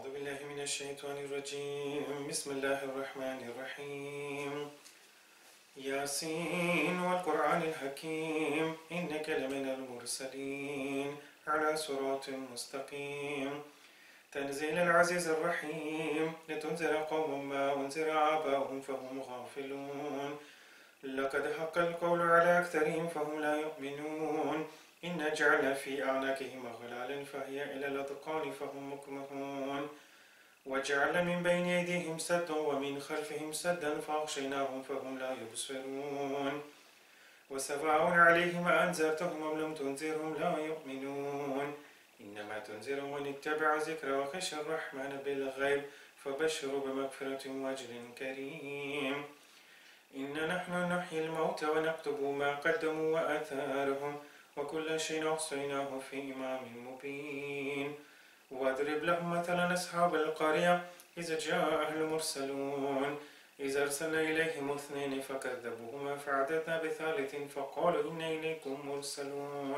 أعوذ بالله من الشيطان الرجيم. بسم الله الرحمن الرحيم. ياسين والقرآن الحكيم إنك لمن المرسلين على صراط مستقيم تنزيل العزيز الرحيم لتنذر قوما ما أنذر آباؤهم فهم غافلون لقد حق القول على أكثرهم فهم لا يؤمنون إنا جعلنا في أعناقهم أغلالا فهي إلى الأذقان فهم مقمحون وجعلنا من بين أيديهم سدا ومن خلفهم سدا فأغشيناهم فهم لا يبصرون وسواء عليهم أنذرتهم أم لم تنذرهم لا يؤمنون إنما تنذر من اتبع ذكر وخشى الرحمن بالغيب فبشروا بمغفرة وأجر كريم. إنا نحن نحيي الموتى ونكتب ما قدموا وآثارهم وكل شيء أحصيناه في إمام مبين. واضرب لهم مثلا أصحاب القرية إذ جاء أهل المرسلون إذ أرسلنا إليهم اثنين فكذبوهما فعددنا بثالث فقالوا إنا إليكم مرسلون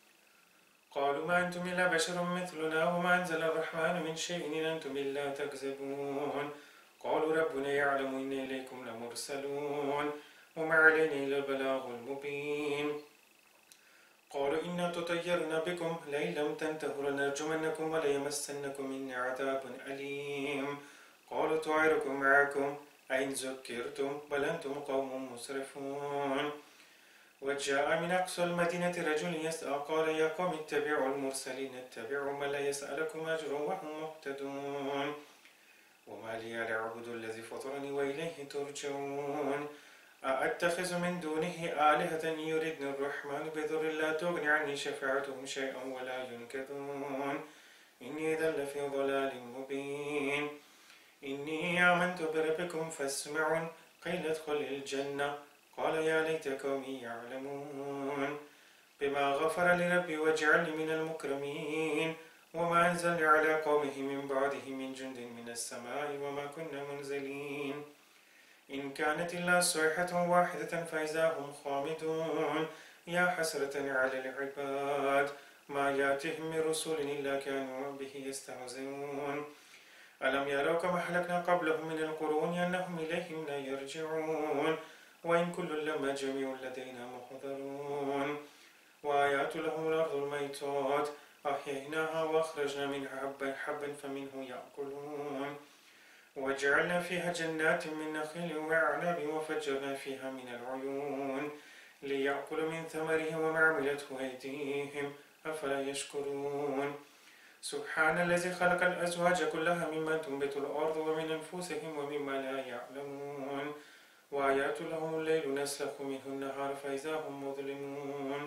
قالوا ما أنتم إلا بشر مثلنا وما أنزل الرحمن من شيء إن أنتم إلا تكذبون قالوا ربنا يعلم إنا إليكم لمرسلون وما علينا إلا البلاغ المبين. قالوا إنا تطيرنا بكم لئن لم تنتهوا لنرجمنكم وليمسنكم منا عذاب أليم قالوا طائركم معكم أئن ذكرتم بل أنتم قوم مسرفون. وجاء من أقصى المدينة رجل يسعى قال يا قوم اتبعوا المرسلين اتبعوا من لا يسألكم أجرا وهم مهتدون وما لي لا أعبد الذي فطرني وإليه ترجعون أأتخذ من دونه آلهة يردن الرحمن بضر لا تغني عني شفاعتهم شيئا ولا ينقذون إني إذا لفي ضلال مبين. إني آمنت بربكم فاسمعون قيل ادخل الجنة قال يا ليت قومي يعلمون بما غفر لربي واجعلني من المكرمين وما أنزلنا على قومه من بعده من جند من السماء وما كنا منزلين إن كانت إلا صيحة واحدة فإذا هم خامدون يا حسرة على العباد ما يأتيهم من رسول إلا كانوا به يستهزئون ألم يروا كما أهلكنا قبلهم من القرون أنهم إليهم لا يرجعون وإن كل لما جميع لدينا محضرون. وآيات لهم الأرض الميتات أحييناها وأخرجنا منها حبا فمنه يأكلون وجعلنا فيها جنات من نخيل وأعناب وفجرنا فيها من العيون ليأكلوا من ثمره وما عملته أيديهم أفلا يشكرون. سبحان الذي خلق الأزواج كلها مما تنبت الأرض ومن أنفسهم ومما لا يعلمون وآيات لهم الليل نسلخ منه النهار فإذا هم مظلمون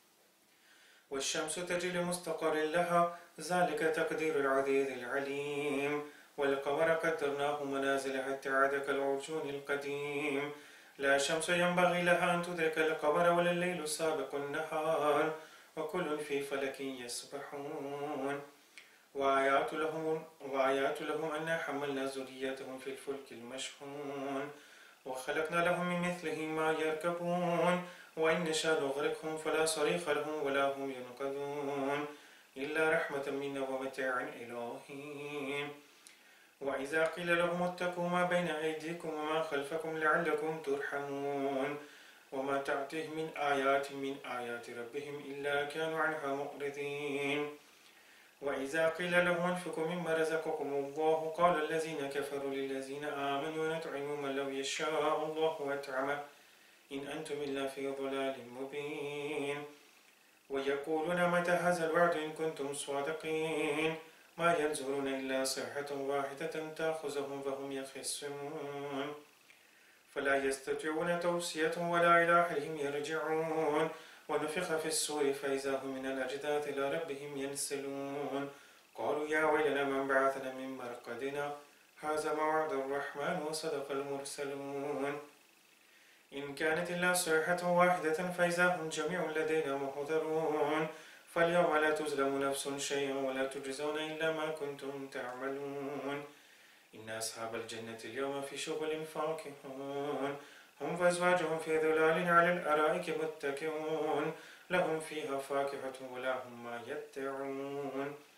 والشمس تجري لمستقر لها ذلك تقدير العزيز العليم والقمر قدرناه منازل حتى عاد كالعرجون القديم لا شمس ينبغي لها أن تدرك القمر ولا الليل سابق النهار وكل في فلك يسبحون. وآيات لهم أنا حملنا ذريتهم في الفلك المشحون وخلقنا لهم من مثله ما يركبون وإن نشاء نغرقهم فلا صريخ لهم ولا هم ينقذون إلا رحمة منا ومتاعا إلى حين. وإذا قيل لهم اتقوا ما بين أيديكم وما خلفكم لعلكم ترحمون وما تأتيهم من آيات ربهم إلا كانوا عنها معرضين. وإذا قيل لهم انفقوا مما رزقكم الله قال الذين كفروا للذين آمنوا نطعم من لو يشاء الله أطعمه إن أنتم إلا في ضلال مبين. ويقولون متى هذا الوعد إن كنتم صادقين ما ينظرون إلا صيحة واحدة تأخذهم فهم يخصمون فلا يستطيعون توصية ولا إلى أهلهم يرجعون ونفخ في الصور فإذا هم من الأجداث إلى ربهم ينسلون قالوا يا ويلنا من بعثنا من مرقدنا هذا ما وعد الرحمن وصدق المرسلون إن كانت إلا صيحة واحدة فإذا هم جميع لدينا محضرون فاليوم لا تظلم نفس شيئا ولا تجزون إلا ما كنتم تعملون إن أصحاب الجنة اليوم في شغل فاكهون هم وأزواجهم في ظلال على الأرائك متكئون لهم فيها فاكهة ولا هم ما يدعون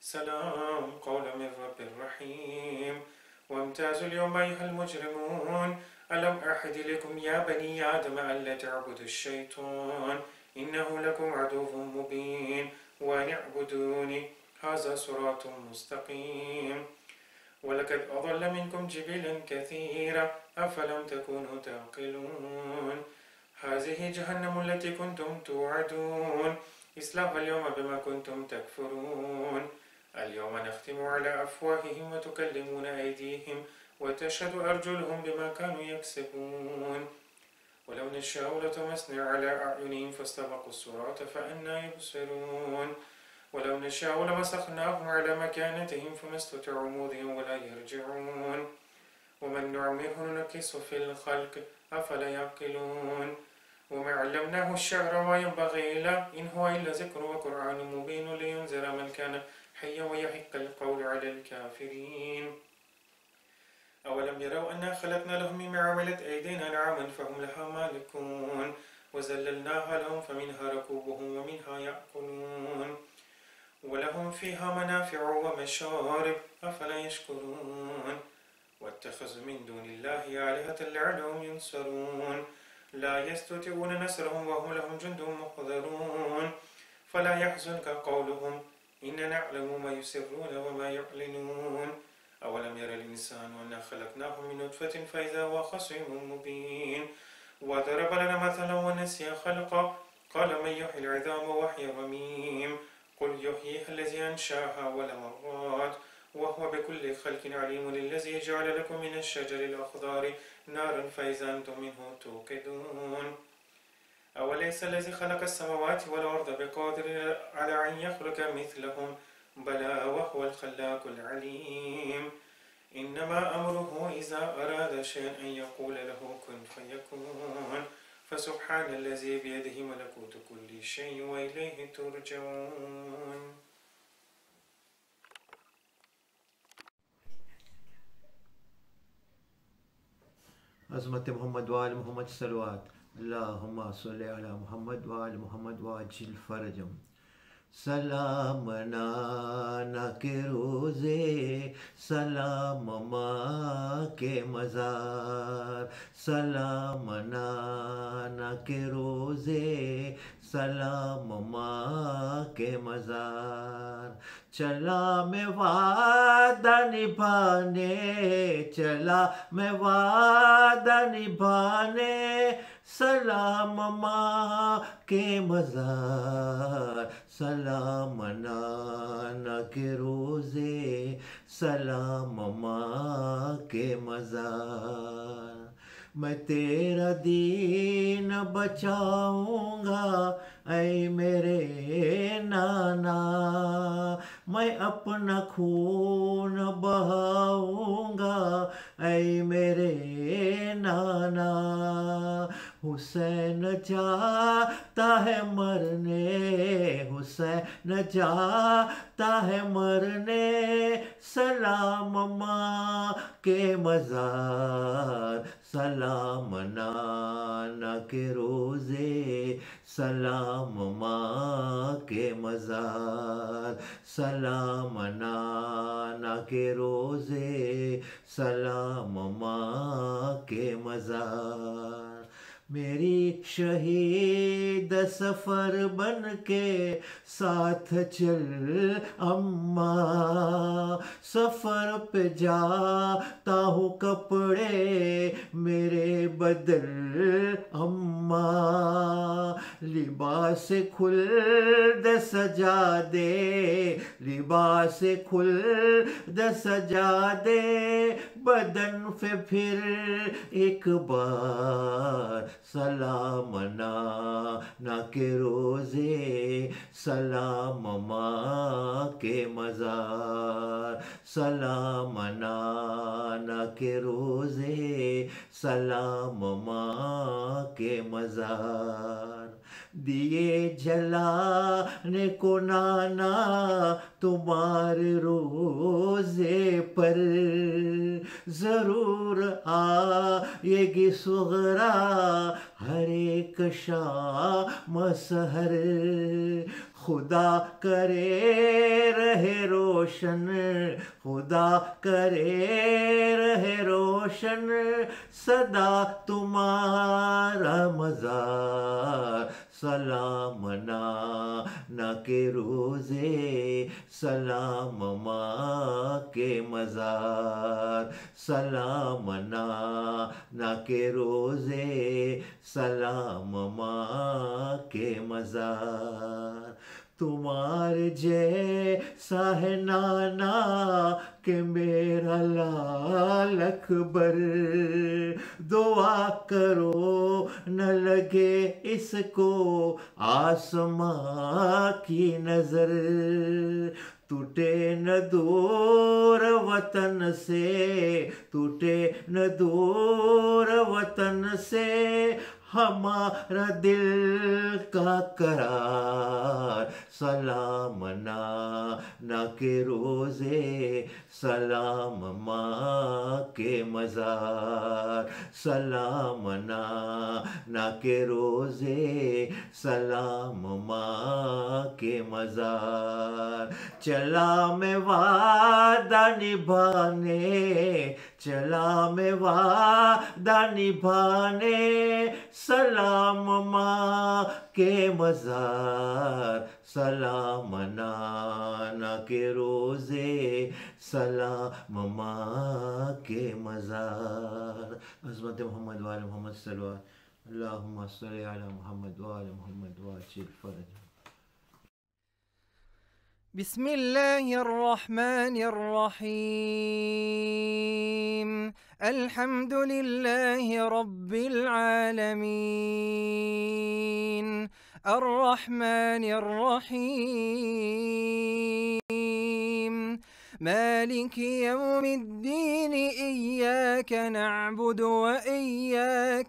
سلام قولا من رب رحيم وامتازوا اليوم أيها المجرمون ألم أعهد إليكم يا بني آدم ألا تعبدوا الشيطان إنه لكم عدو مبين وأن اعبدوني هذا صراط مستقيم ولقد أضل منكم جبلا كثيرا أفلم تكونوا تعقلون هذه جهنم التي كنتم توعدون اصلوها اليوم بما كنتم تكفرون اليوم نختم على أفواههم وتكلمنا أيديهم وتشهد أرجلهم بما كانوا يكسبون ولو نشاء لطمسنا على أعينهم فاستبقوا الصراط فأنى يبصرون ولو نشاء لمسخناهم على مكانتهم فما استطاعوا مضيا ولا يرجعون ومن نعمره ننكسه في الخلق أفلا يعقلون وما علمناه الشعر وما ينبغي له إن هو إلا ذكر وقرآن مبين لينذر من كان حيا ويحق القول على الكافرين أولم يروا أنا خلقنا لهم مما عملت أيدينا نعما فهم لها مالكون وذللناها لهم فمنها ركوبهم ومنها يأكلون ولهم فيها منافع ومشارب أفلا يشكرون واتخذوا من دون الله آلهة لعلهم ينصرون لا يستطيعون نصرهم وهم لهم جند محضرون فلا يحزنك قولهم إننا نعلم ما يسرون وما يعلنون أولم ير الإنسان أنا خلقناه من نطفة فإذا هو خصيم مبين وضرب لنا مثلا ونسي خلقه قال من يحيي العظام وهي رميم قل يحييها الذي أنشاها أول مرات وهو بكل خلق عليم الذي جعل لكم من الشجر الأخضر نارا فإذا أنتم منه توقدون أوليس الذي خلق السماوات والأرض بقادر على أن يخلق مثلهم بلى وهو الخلاق العليم إنما أمره إذا أراد شيئا أن يقول له كن فيكون فسبحان الذي بيده ملكوت كل شيء وإليه ترجعون. عظمت محمد وآل محمد صلوات اللہم صلی علی محمد وآل محمد وعجل فرجم. سلام نانا کے روزے سلام ماں کے مزار، سلام نانا کے روزے سلام ماں کے مزار. چلا میں وعدہ نبھانے، چلا میں وعدہ نبھانے، سلام ماں کے مزار، سلام نانا کے روزے سلام ماں کے مزار. میں تیرا دین بچاؤں گا اے میرے نانا، میں اپنا خون بہاؤں گا اے میرے نانا. حسین جاتا ہے مرنے، حسین جاتا ہے مرنے، سلام ماں کے مزار، سلام نانا کے روزے سلام ماں کے مزار، سلام نانا کے روزے سلام ماں کے مزار. میری شہید سفر بن کے ساتھ چل اماں، سفر پہ جاتا ہوں کپڑے میرے بدل اماں. لباس خلد سجا دے، لباس خلد سجا دے، بدن پہ پھر ایک بار سلام نانا کے روزے سلام ماں کے مزار، سلام نانا کے روزے سلام ماں کے مزار. دیے جلانے کو نانا تمہارے روزے پر، ضرور آئے گی صغرا ہر ایک شام سحر. خدا کرے رہے روشن، خدا کرے رہے روشن صدا تمہارا مزار، سلام نانا کے روزے، سلام ماں کے مزار، سلام نانا کے روزے، سلام ماں کے مزار۔ تمہارے جیسا ہے نانا کہ میرا لال اکبر، دعا کرو نہ لگے اس کو آسماں کی نظر، ٹوٹے نہ دور وطن سے، ٹوٹے نہ دور وطن سے ہمارا دل کا قرار، سلام نانا کے روزے، سلام ماں کے مزار، سلام نانا کے روزے، سلام ماں کے مزار۔ چلا میں وعدہ نبھانے، چلا میں وعدہ نبھانے، سلام ماں کے مزار، سلام نانا کے روزے، سلام ماں کے مزار۔ عظمت محمد وآل محمد صلی اللہ، اللہم صلی علی محمد وآل محمد وعجل فرجہ۔ بسم الله الرحمن الرحيم، الحمد لله رب العالمين، الرحمن الرحيم، مالك يوم الدين، إياك نعبد وإياك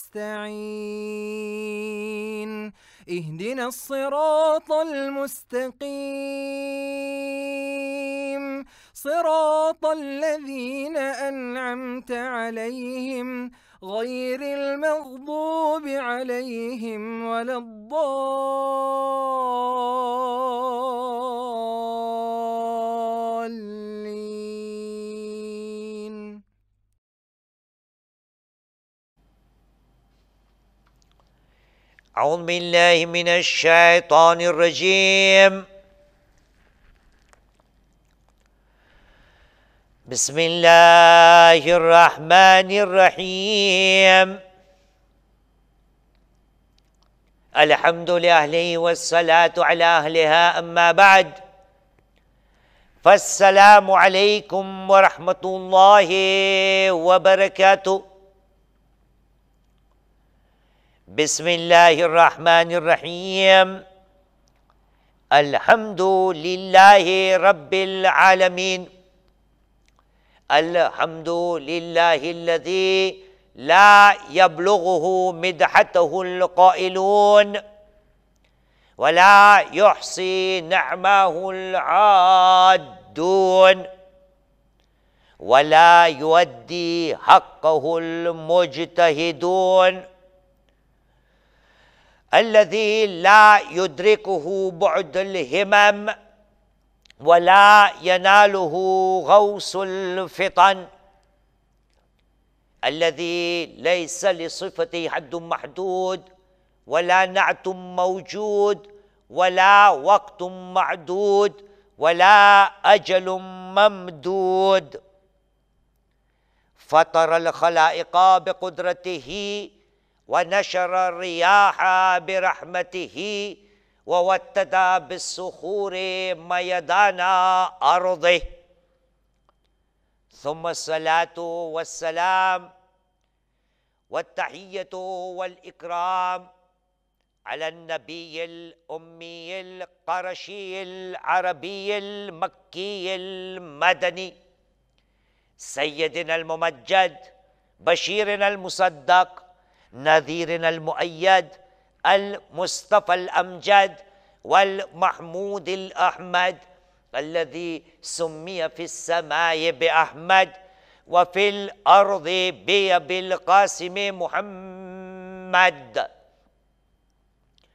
نستعين، اهدنا الصراط المستقيم، صراط الذين أنعمت عليهم غير المغضوب عليهم ولا الضالين. أعوذ بالله من الشيطان الرجيم. بسم الله الرحمن الرحيم. الحمد لله والصلاة على أهلها، أما بعد، فالسلام عليكم ورحمة الله وبركاته. بسم الله الرحمن الرحيم. الحمد لله رب العالمين. الحمد لله الذي لا يبلغه مدحته القائلون، ولا يحصي نعمه العادون، ولا يؤدي حقه المجتهدون، الذي لا يدركه بعد الهمم، ولا يناله غوص الفطن، الذي ليس لصفته حد محدود، ولا نعت موجود، ولا وقت معدود، ولا أجل ممدود. فطر الخلائق بقدرته، ونشر الرياح برحمته، ووتد بالصخور ميدان أرضه. ثم الصلاة والسلام والتحية والإكرام على النبي الأمي القرشي العربي المكي المدني، سيدنا الممجد، بشيرنا المصدق، نذيرنا المؤيد، المصطفى الأمجد، والمحمود الأحمد، الذي سمي في السماء بأحمد، وفي الأرض بالقاسم محمد.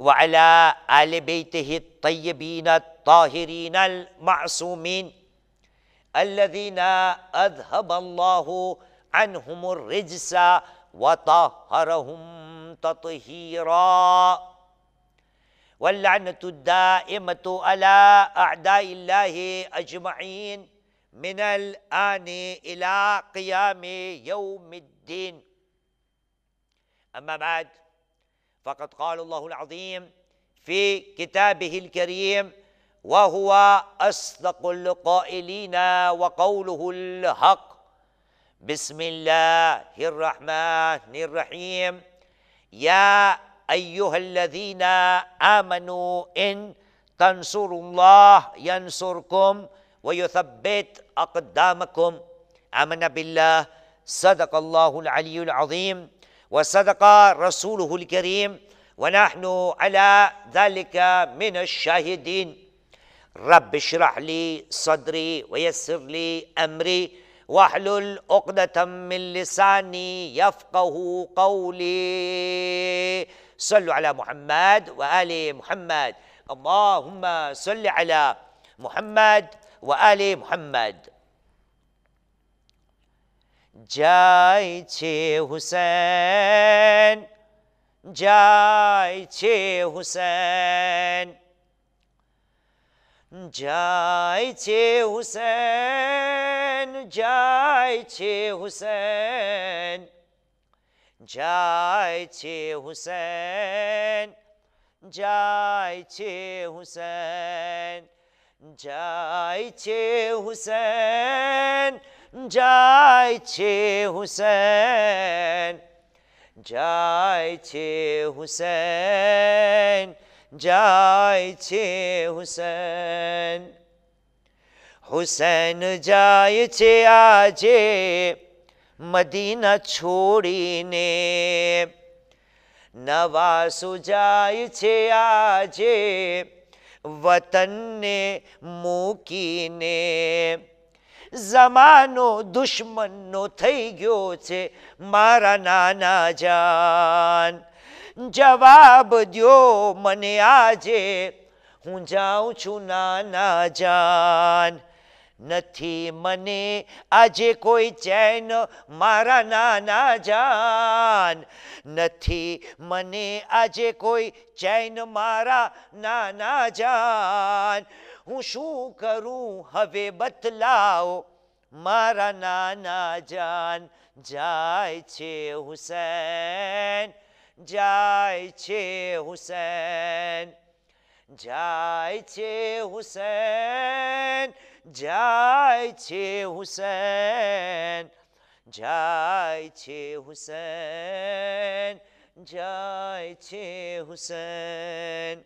وعلى آل بيته الطيبين الطاهرين المعصومين الذين أذهب الله عنهم الرجس وطهرهم تطهيرا. واللعنة الدائمة على أعداء الله أجمعين من الآن إلى قيام يوم الدين. أما بعد، فقد قال الله العظيم في كتابه الكريم وهو أصدق القائلين وقوله الحق: بسم الله الرحمن الرحيم. يا أيها الذين آمنوا إن تنصروا الله ينصركم ويثبت أقدامكم. آمنا بالله. صدق الله العلي العظيم وصدق رسوله الكريم ونحن على ذلك من الشاهدين. رب اشرح لي صدري ويسر لي أمري واحلل عقدة من لساني يفقه قولي. صلوا على محمد وآل محمد. اللهم صل على محمد وآل محمد. جای چه حسین، جای چه حسین، جای چه حسین، جای چه حسین، جای چه حسین، جای چه حسین، جای چه حسین، جای چه حسین، جای چه حسین، جای چه حسین. حسین جای چه آجے مدینہ چھوڑینے، نواز جای چه آجے وطن نے موکینے. زمانو دشمنو થઈ ગયો છે મારા નાના જાન. જવાબ દ્યો મને આજે હું જાઉં છું નાના જાન. નથી મને આજે કોઈ ચેન મારા નાના જાન. નથી મને આજે કોઈ ચેન મારા નાના જાન. હું શું કરું હવે બતલાવો મારા નાના જાન. જાય છે હુસૈન, જાય છે હુસૈન, જાય છે હુસૈન, જાય છે હુસૈન, જાય છે હુસૈન, જાય છે હુસૈન.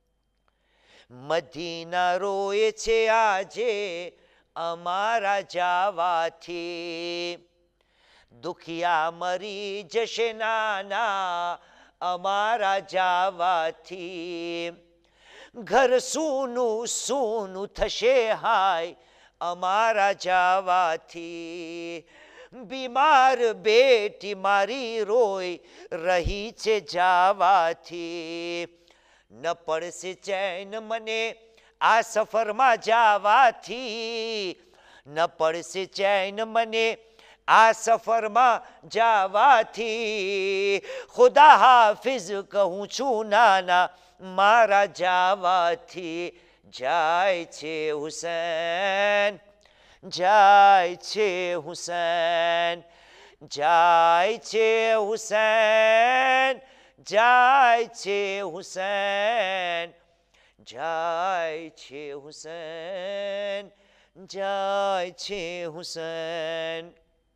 મદીના રોય છે આજે અમારા જાવાથી. દુખિયા મરી જશે નાના અમારા જાવાથી. ઘર સૂનું સૂનું થશે હાય અમારા જાવાથી. બીમાર બેટી મારી રોય રહી છે જાવાથી. ન પડશે ચેન મને આ સફરમાં જાવાથી. ન પડશે ચેન મને આ સફરમાં જાવાથી. ખુદા હાફિઝ કહું છું નાના મારા જાવાથી. જાય છે હુસૈન, જાય છે હુસૈન, જાય છે હુસૈન, જાય છે હુસૈન, જાય છે હુસૈન, જાય છે હુસૈન.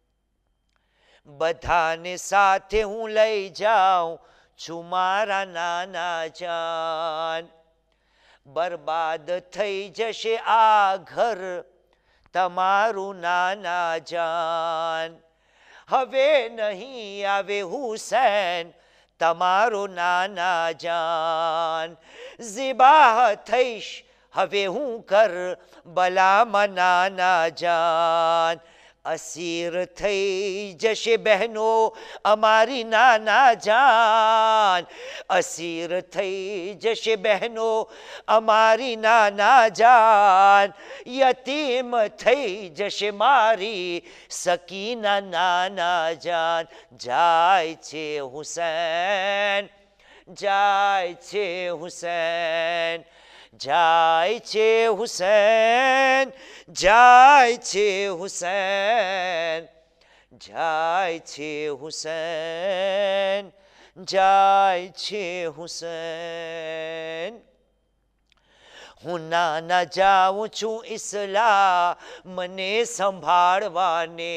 બધાને સાથે હું લઈ જાઉં છું મારા નાના જાન. બરબાદ થઈ જશે આ ઘર તમારું નાના જાન. હવે નહીં આવે હુસૈન તમારો નાના જાન. ઝિબાહ થઈશ હવે હું કર બલામાં નાના જાન. અસીર થઈ જશે બહેનો અમારી નાના જાન, અસીર થઈ જશે બહેનો અમારી નાના જાન, યતીમ થઈ જશે મારી સકીના નાના જાન. જાય છે હુસૈન, જાય છે હુસૈન, જાય છે હુસૈન, જાય છે હુસૈન, જાય છે હુસૈન, જાય છે હુસૈન. હું નાના જાઉં છું ઇસ્લામને સંભાળવાને,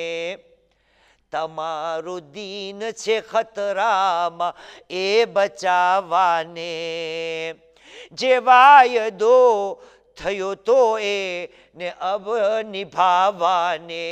તમારું દીન છે ખતરામાં એ બચાવવાને. જે વાયદો થયો તો એને અબ નિભાવવાને,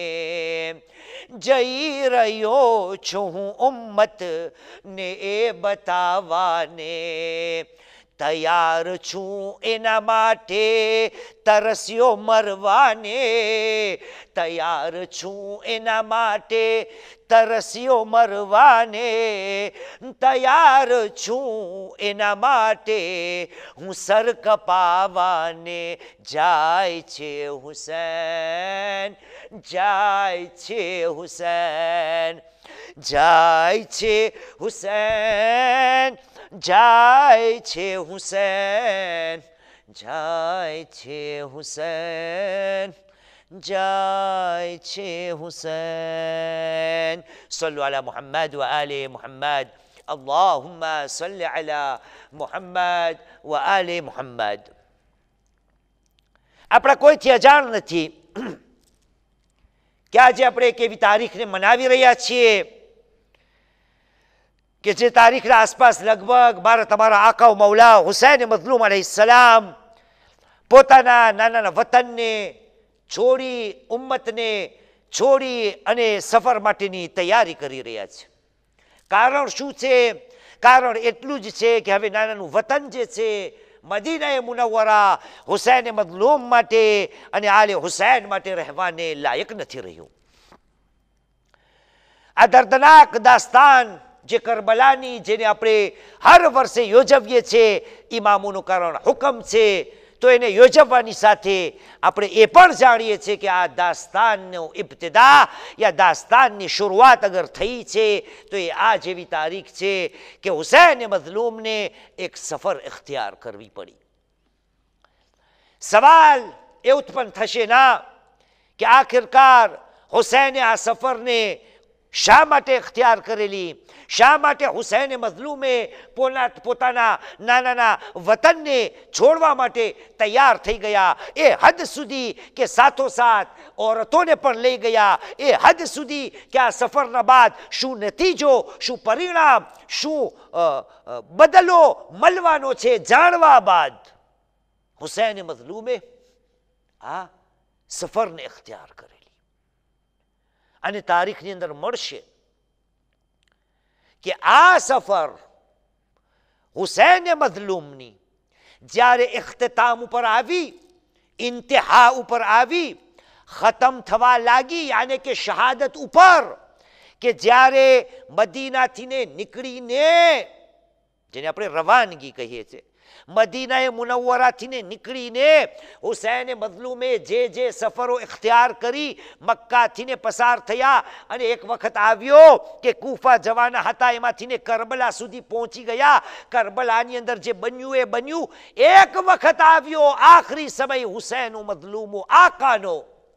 જઈ રહ્યો છું હું ઉમ્મત ને એ બતાવવાને. તૈયાર છું એના માટે તરસ્યો મરવાને, તૈયાર છું એના માટે તરસ્યો મરવાને, તૈયાર છું એના માટે હું સર કપાવાને. જાય છે હુસૈન, જાય છે હુસૈન, જાય છે હુસૈન, જાય છે હુસૈન, જાય છે હુસૈન, જાય છે હુસૈન. સલ્લુ અલા મુહમ્મદ વ આલે મુહમ્મદ. અલ્લાહુમ્મા સલ્લી અલા મુહમ્મદ વ આલે મુહમ્મદ. આપણા કોઈથી અજાણ નથી કે આજે આપણે એક એવી તારીખને મનાવી રહ્યા છીએ કે જે તારીખના આસપાસ લગભગ મારા તમારા આકા મૌલા હુસૈન મઝલૂમ અલૈહિસ્સલામ પોતાના નાના વતનને છોડી, ઉમ્મતને છોડી અને સફર માટેની તૈયારી કરી રહ્યા છે. કારણ શું છે? કારણ એટલું જ છે કે હવે નાનાનું વતન જે છે મદીના મુનવ્વરા હુસૈન મઝલૂમ માટે અને આલે હુસૈન માટે રહેવાને લાયક નથી રહ્યું. આ દર્દનાક દાસ્તાન જે કરબલાની, જેને આપણે હર વર્ષે યોજવીએ છીએ, ઇમામોનું કારણ હુકમ છે, તો એને યોજવવાની સાથે આપણે એ પણ જાણીએ છીએ કે આ દાસ્તાનનો ઇબ્તિદા યા દાસ્તાનની શરૂઆત અગર થઈ છે તો એ આ જેવી તારીખ છે કે હુસૈન મઝલૂમને એક સફર ઇખ્તિયાર કરવી પડી. સવાલ એ ઉત્પન્ન થશે ના કે આખિરકાર હુસૈને આ સફરને શા માટે ઇખ્તિયાર કરેલી, શા માટે હુસૈન મઝલૂમે પોતાના નાના વતનને છોડવા માટે તૈયાર થઈ ગયા, એ હદ સુધી કે સાથોસાથ औरतों પણ લઈ ગયા, એ હદ સુધી કે આ સફરના બાદ શું નતીજો, શું પરિણામ, શું બદલો મળવાનો છે જાણવા બાદ હુસૈન મઝલૂમે આ સફરને ઇખ્તિયાર કરેલી. અને તારીખની અંદર મળશે કે આ સફર હુસૈન મઝલૂમની જ્યારે ઇખ્તિતામ ઉપર આવી, ઇન્તિહા ઉપર આવી, ખતમ થવા લાગી, યાને કે શહાદત ઉપર, કે જ્યારે મદીનાથી નીકળીને, જેને આપણે રવાનગી કહીએ છીએ, મદીના મુનવ્વરાથી નીકળીને હુસૈન મઝલૂમે જે સફરો ઇખ્તિયાર કરી, મક્કાથી પસાર થયા અને એક વખત આવ્યો કે કૂફા જવાના હતા, એમાંથીને કરબલા સુધી પહોંચી ગયા. કરબલાની અંદર જે બન્યું એ બન્યું. એક વખત આવ્યો આખરી સમય હુસૈન મઝલૂમ આકાનો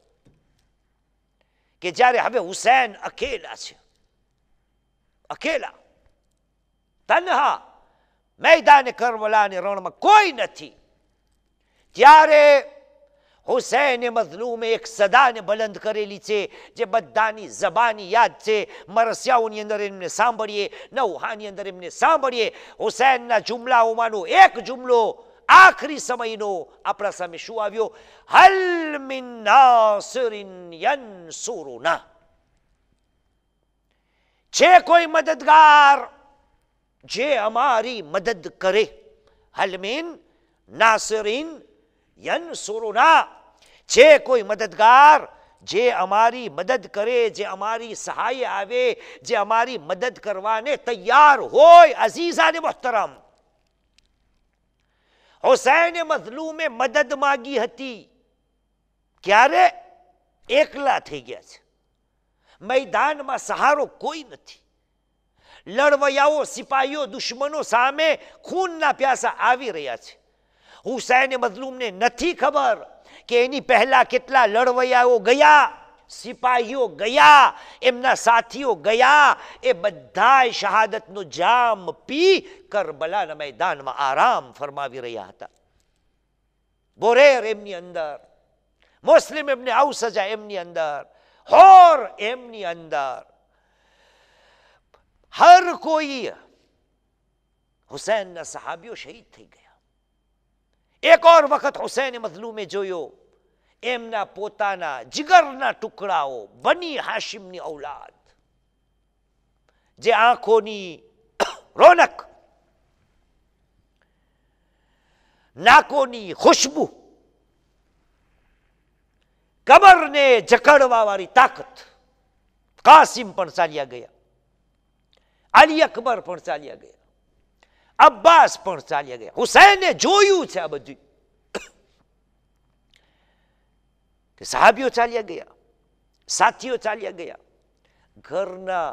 કે જ્યારે હવે હુસૈન અકેલા છે, અકેલા, તન્હા, मैदान करबलाने रण में कोई नहीं. त्यारे हुसैन मज़लूम एक सदा ने बुलंद करेली छे जे बधानी जबानी याद छे. मरसियाओनी अंदर एमने सांभळीए, नौहानी अंदर एमने सांभळीए. हुसैनना जुमलाओमानो एक जुमलो आखरी समयनो आपणा सामे शुं आव्यो? हल मिन नासिरिन यनसुरुना. छे कोई मददगार जे हमारी मदद करे? हल मिन नासिरिन यनसुरुना. छे कोई मददगार જે અમારી મદદ કરે, જે અમારી સહાય આવે, જે અમારી મદદ કરવાને તૈયાર હોય. અઝીઝાને મોહતરમ, હુસૈન મઝલૂમે મદદ માંગી હતી. ક્યારે? એકલા થઈ ગયા છે, મેદાનમાં સહારો કોઈ નથી. લડવૈયાઓ, સિપાહીઓ દુશ્મનો સામે ખૂનના પ્યાસા આવી રહ્યા છે. હુસૈન મઝલૂમને નથી ખબર કે એની પહેલા કેટલા લડવૈયાઓ ગયા, સિપાહીઓ ગયા, એમના સાથીઓ ગયા. એ બધાય શહાદતનો જામ પી કરબલાના મેદાનમાં આરામ ફરમાવી રહ્યા હતા. બોરેર એમની અંદર, મુસ્લિમ એમને ઔસજા એમની અંદર, હોર એમની અંદર, હર કોઈ હુસૈનના સહાબીઓ શહીદ થઈ ગયા. એક ઓર વખત હુસૈન મઝલૂમે જોયો એમના પોતાના જીગરના ટુકડાઓ, બની હાશિમની ઔલાદ, જે આંખોની રોનક, નાકોની ખુશ્બુ, કમરને જકડવા વાળી તાકાત. કાસિમ પણ ચાલ્યા ગયા, અલી અકબર પણ ચાલ્યા ગયા, અબ્બાસ પણ ચાલ્યા ગયા. હુસૈને જોયું છે આ બધું કે સહાબીઓ ચાલ્યા ગયા, સાથીઓ ચાલ્યા ગયા, ઘરના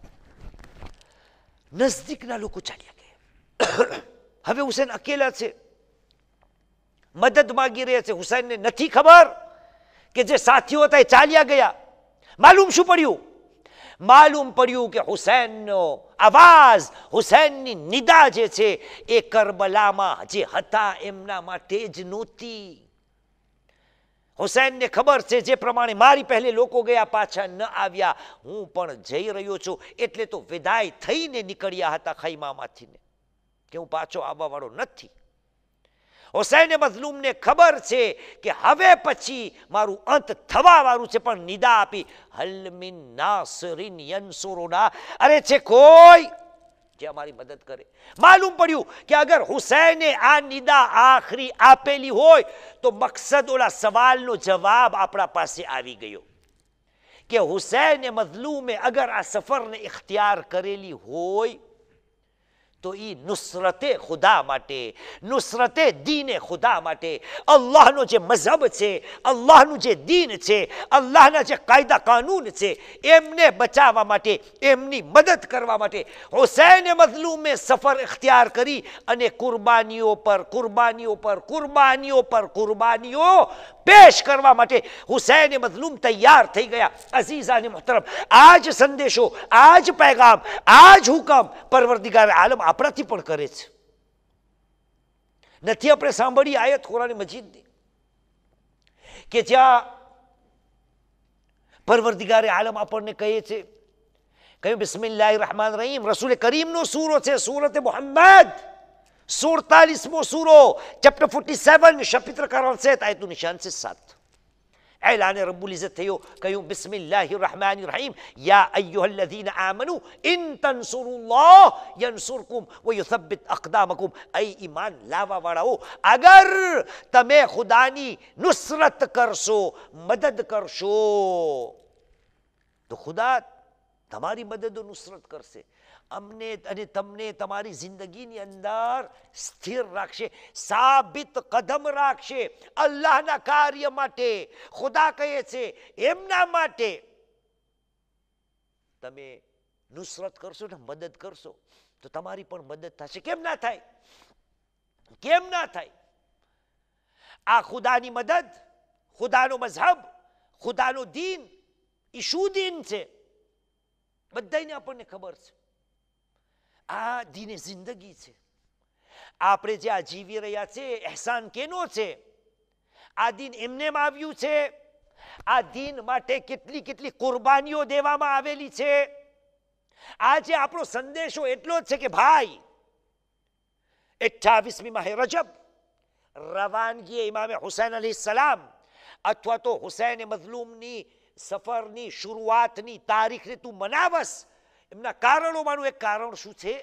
નજદીકના લોકો ચાલ્યા ગયા. હવે હુસૈન અકેલા છે, મદદ માંગી રહ્યા છે. હુસૈનને નથી ખબર કે જે સાથીઓ હતા એ ચાલ્યા ગયા. માલુમ શું પડ્યું? માલુમ પડ્યું કે હુસૈનનો અવાજ, હુસૈનની નિદા જે છે એ કરબલામાં જે હતા એમના માટે જ નહોતી. હુસૈનને ખબર છે જે પ્રમાણે મારી પહેલે લોકો ગયા પાછા ન આવ્યા, હું પણ જઈ રહ્યો છું. એટલે તો વિદાય થઈને નીકળ્યા હતા ખૈમામાંથી ને, કે હું પાછો આવવા વાળો નથી. હુસૈન મઝલૂમને ખબર છે કે હવે પછી મારું અંત થવા વાળું છે, પણ નિદા આપી, હલ મિન નાસિરિન યન્સુરુના, અરે છે કોઈ જે અમારી મદદ કરે. માલુમ પડ્યું કે અગર હુસૈને આ નિદા આખરી આપેલી હોય તો મકસદ ઓલા સવાલનો જવાબ આપણા પાસે આવી ગયો કે હુસૈન મઝલૂમે અગર આ સફરને ઇખ્તિયાર કરેલી હોય તો એ નુસરતે ખુદા માટે, નુસરતે દીને ખુદા માટે, અલ્લાહનો જે મઝહબ છે, અલ્લાહનું જે દીન છે, અલ્લાહના જે કાયદા કાનૂન છે, એમને બચાવવા માટે, એમની મદદ કરવા માટે હુસૈન મઝલૂમે સફર ઇખ્તિયાર કરી અને કુરબાનીઓ પર કુરબાનીઓ પર કુરબાનીઓ પર કુરબાનીઓ પેશ કરવા માટે હુસૈન મઝલૂમ તૈયાર થઈ ગયા. અઝીઝાને મોહતરમ, આજ સંદેશો, આજ પૈગામ, આજ હુકમ પરવરદિગાર આલમ આપણાથી પણ કરે છે. નથી આપણે સાંભળી આયત કુરાન મજીદની કે જ્યાં પરવરદિગાર આલમ આપણને કહે છે, કહ્યું બિસ્મિલ્લાહિર રહેમાનિર રહીમ, રસૂલ કરીમનો સૂરો છે, સૂરત મુહમ્મદ, 47મો સૂરો, ચેપ્ટર 47, શપિત્ર કરણ 7, આયતનું નિશાન છે 7. اعلان رب العزت થયો, કહ્યું બિસ્મિલ્લાહિર રહેમાનિર રહીમ, યા અય્યુહલ્લઝીના આમનુ ઇન તન્સુરુલ્લાહ યન્સુરકુમ વયુથબ્બિત અકદામકુમ. ay ઈમાન લાવવા વાળાઓ, અગર તમે ખુદાની નુસરત કરશો, મદદ કરશો તો ખુદા તમારી મદદ નુસરત કરશે, અમને અને તમને તમારી જિંદગીની અંદર સ્થિર રાખશે, સાબિત કદમ રાખશે અલ્લાહના કાર્ય માટે. ખુદા કહે છે એમના માટે તમે નુસરત કરશો ને મદદ કરશો તો તમારી પણ મદદ થશે. કેમ ના થાય? કેમ ના થાય? આ ખુદાની મદદ, ખુદાનો મઝહબ, ખુદાનો દીન, એ શું દીન છે? બધાને આપણને ખબર છે. આ દીને જિંદગી છે. આપણે જે આ જીવી રહ્યા છે એહસાન કેનો છે? આ દીન એમનેમ આવ્યું છે. આ દીન માટે કેટલી કેટલી કુરબાનીઓ દેવામાં આવેલી છે. આજે આપણો સંદેશો એટલો જ છે કે ભાઈ 28મી માહે રજબ રવાનગી ઇમામે હુસૈન અલૈહિસ્સલામ અથવા તો હુસૈન મઝલૂમની સફરની શરૂઆતની તારીખને તું મનાવસ. એમના કારણોમાંનું એક કારણ શું છે?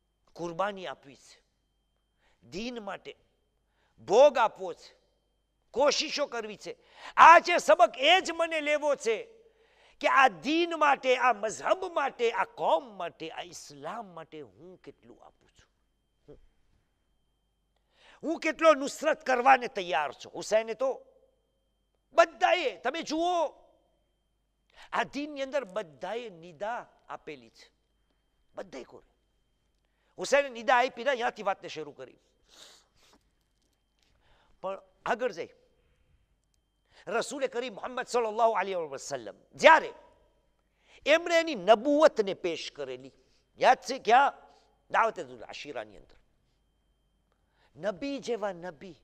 કુરબાની આપવી છે, દીન માટે ભોગ આપવો છે, કોશિશો કરવી છે. આ જે સબક એ જ મને લેવો છે કે આ દીન માટે, આ મઝહબ માટે, આ કોમ માટે, આ ઇસ્લામ માટે હું કેટલું આપું છું, હું કેટલો નુસરત કરવાને તૈયાર છું. હુસૈને તો બધાએ, તમે જુઓ આ દીનની અંદર બધાએ નિદા આપેલી છે, બધાએ કોરે. હુસૈને નિદા આપી ને અહીંયાથી વાતને શરૂ કરી. પણ આગળ જઈ રસૂલે કરીમ મુહમ્મદ સલ્લલ્લાહુ અલૈહિ વસલ્લમ જ્યારે એમણે એની નબુવતને પેશ કરેલી, યાદ છે ક્યાં? દાવત આશીરાની અંદર. નબી જેવા નબી,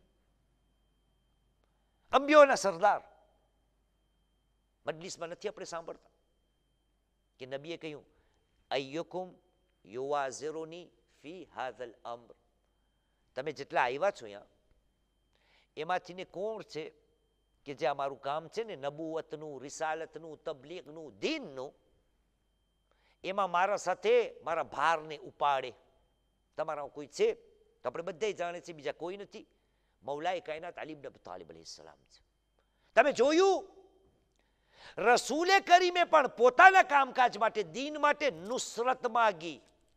અંબિયોના સરદાર, મજલિસમાં નથી આપણે સાંભળતા કે નબીએ કહ્યું અય્યુકુમ યુવાઝિરુની ફી હાઝલ અમ્ર. તમે જેટલા આવ્યા છો અહીંયા એમાંથી ને કોણ છે કે જે અમારું કામ છે ને નબુવતનું, રિસાલતનું, તબલીગનું, દીનનું, એમાં મારા સાથે મારા ભારને ઉપાડે? તમારા કોઈ છે? તો આપણે બધા જાણે છે, બીજા કોઈ નથી. મૌલાએ કાયનાત અલી ઇબ્ન અબી તાલિબ અલૈહિસ્સલામ છે. તમે જોયું રસૂલે કરીમે પણ પોતાના કામકાજ માટે, દીન માટે નુસરત માગી.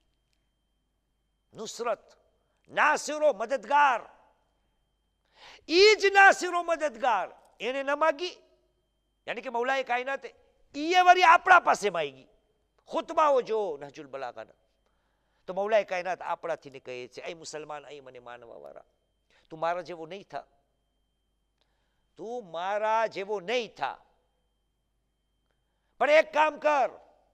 નુસરત, નાસિરો, મદદગાર. ઈ જ નાસિરો મદદગાર એને ન માગી, યાની કે મૌલાએ કાયનાતે ઈએ વળી આપણા પાસે માગી. ખુતબાઓ જો નહજુલ બલાગાના, તો મૌલાએ કાયનાત આપણાથી ને કહે છે, એ મુસલમાન, અહીં મને માનવા વાળા, તું મારા જેવો નહીં થા, તું મારા જેવો નહીં થા, પણ એક કામ કર,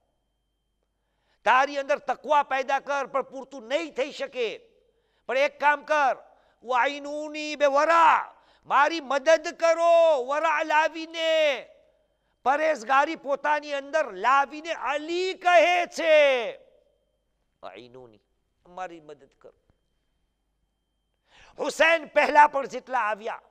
તારી અંદર તકવા પેદા કર, પણ પૂરતું નહીં થઈ શકે. પણ એક કામ કર, વાઈનુની બે વરા, મારી મદદ કરો, વરા લાવીને, પરેશગારી પોતાની અંદર લાવીને અલી કહે છે, વાઈનુની, મારી મદદ કરો. હુસૈન પહેલા પણ જેટલા આવ્યા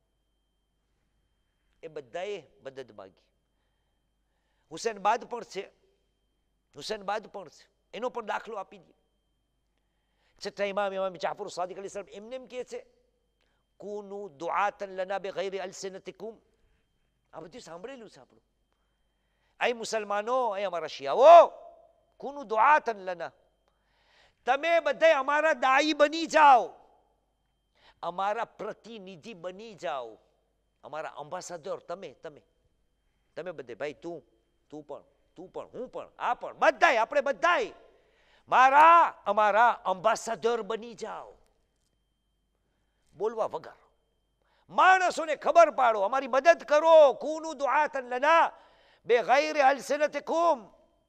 એ બધાએ મદદ માંગી. હુસૈન બાદ પણ છે, હુસૈન બાદ પણ છે, એનો પણ દાખલો આપી દે. છઠ્ઠા ઇમામ જાફર સાદિક અલૈહિસ સલામ એમને એમ કહે છે, કુનુ દુઆતન લના બિગૈરી અલસિનતિકુમ. આ બધું સાંભળેલું છે આપણું. અહીં મુસલમાનો, અહીં અમારા શિયાઓ, કુનુ દુઆતન લના, તમે બધા અમારા દાઈ બની જાઓ, અમારા પ્રતિનિધિ બની જાઓ, અમારા એમ્બેસેડર. તમે તમે તમે બધે, ભાઈ તું પણ, હું પણ, આ પણ, બધાય, આપણે બધાય અમારા એમ્બેસેડર બની જાઓ. બોલવા વગર માણસોને ખબર પાડો, અમારી મદદ કરો. કુનુ દુઆતન લના બિગૈરી અલસિનતિકુમ.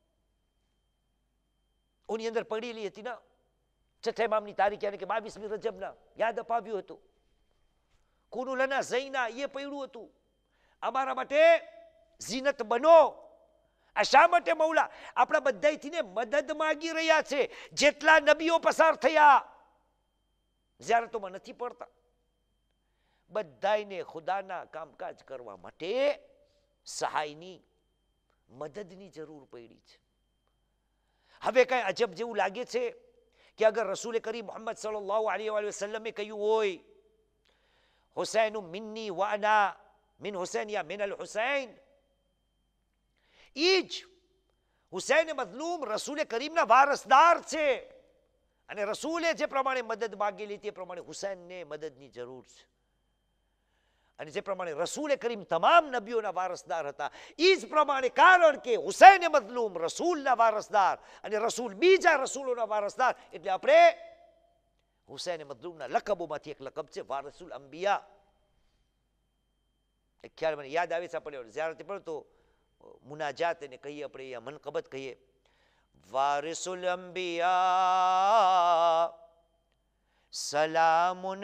ઓની અંદર પડેલી હતી ના છઠ્ઠા ઇમામની તારીખ, યાની કે 22મી રજબના, યાદ અપાવ્યું હતું. કુનુ લના ઝૈના, એ પડ્યું હતું, અમારા માટે ઝીનત બનો. આ શા માટે મૌલા આપણા બધાથી ને મદદ માંગી રહ્યા છે? જેટલા નબીઓ પસાર થયા ઝિયારતોમાં નથી પડતા, બધાને ખુદાના કામકાજ કરવા માટે સહાયની, મદદની જરૂર પડી છે. હવે કઈ અજબ જેવું લાગે છે કે અગર રસૂલ કરીમ મુહમ્મદ સલ્લલ્લાહુ અલૈહિ વસલ્લમે કહ્યું હોય, હુસૈન મિન્ની વ અના મિન હુસૈન યા મિન અલ હુસૈન, ઈ જ હુસૈન મઝલૂમ રસૂલ કરીમના વારસદાર છે, અને રસૂલે જે પ્રમાણે મદદ માંગેલી તે પ્રમાણે હુસૈનને મદદની જરૂર છે. અને જે પ્રમાણે રસૂલ કરીમ તમામ નબીઓના વારસદાર હતા, એ જ પ્રમાણે, કારણ કે હુસૈન મઝલૂમ રસૂલના વારસદાર અને રસૂલ બીજા રસૂલોના વારસદાર, એટલે આપણે હુસૈન મઝલૂમના લકબોમાંથી એક લકબ છે વારસુલ અંબિયા. એક ખ્યાલ મને યાદ આવે છે, આપણે ઝિયારત પર તો મુનાજાત એને કહીએ આપણે, યા મનકબત કહીએ, વારિસુલ અંબિયા સલામુન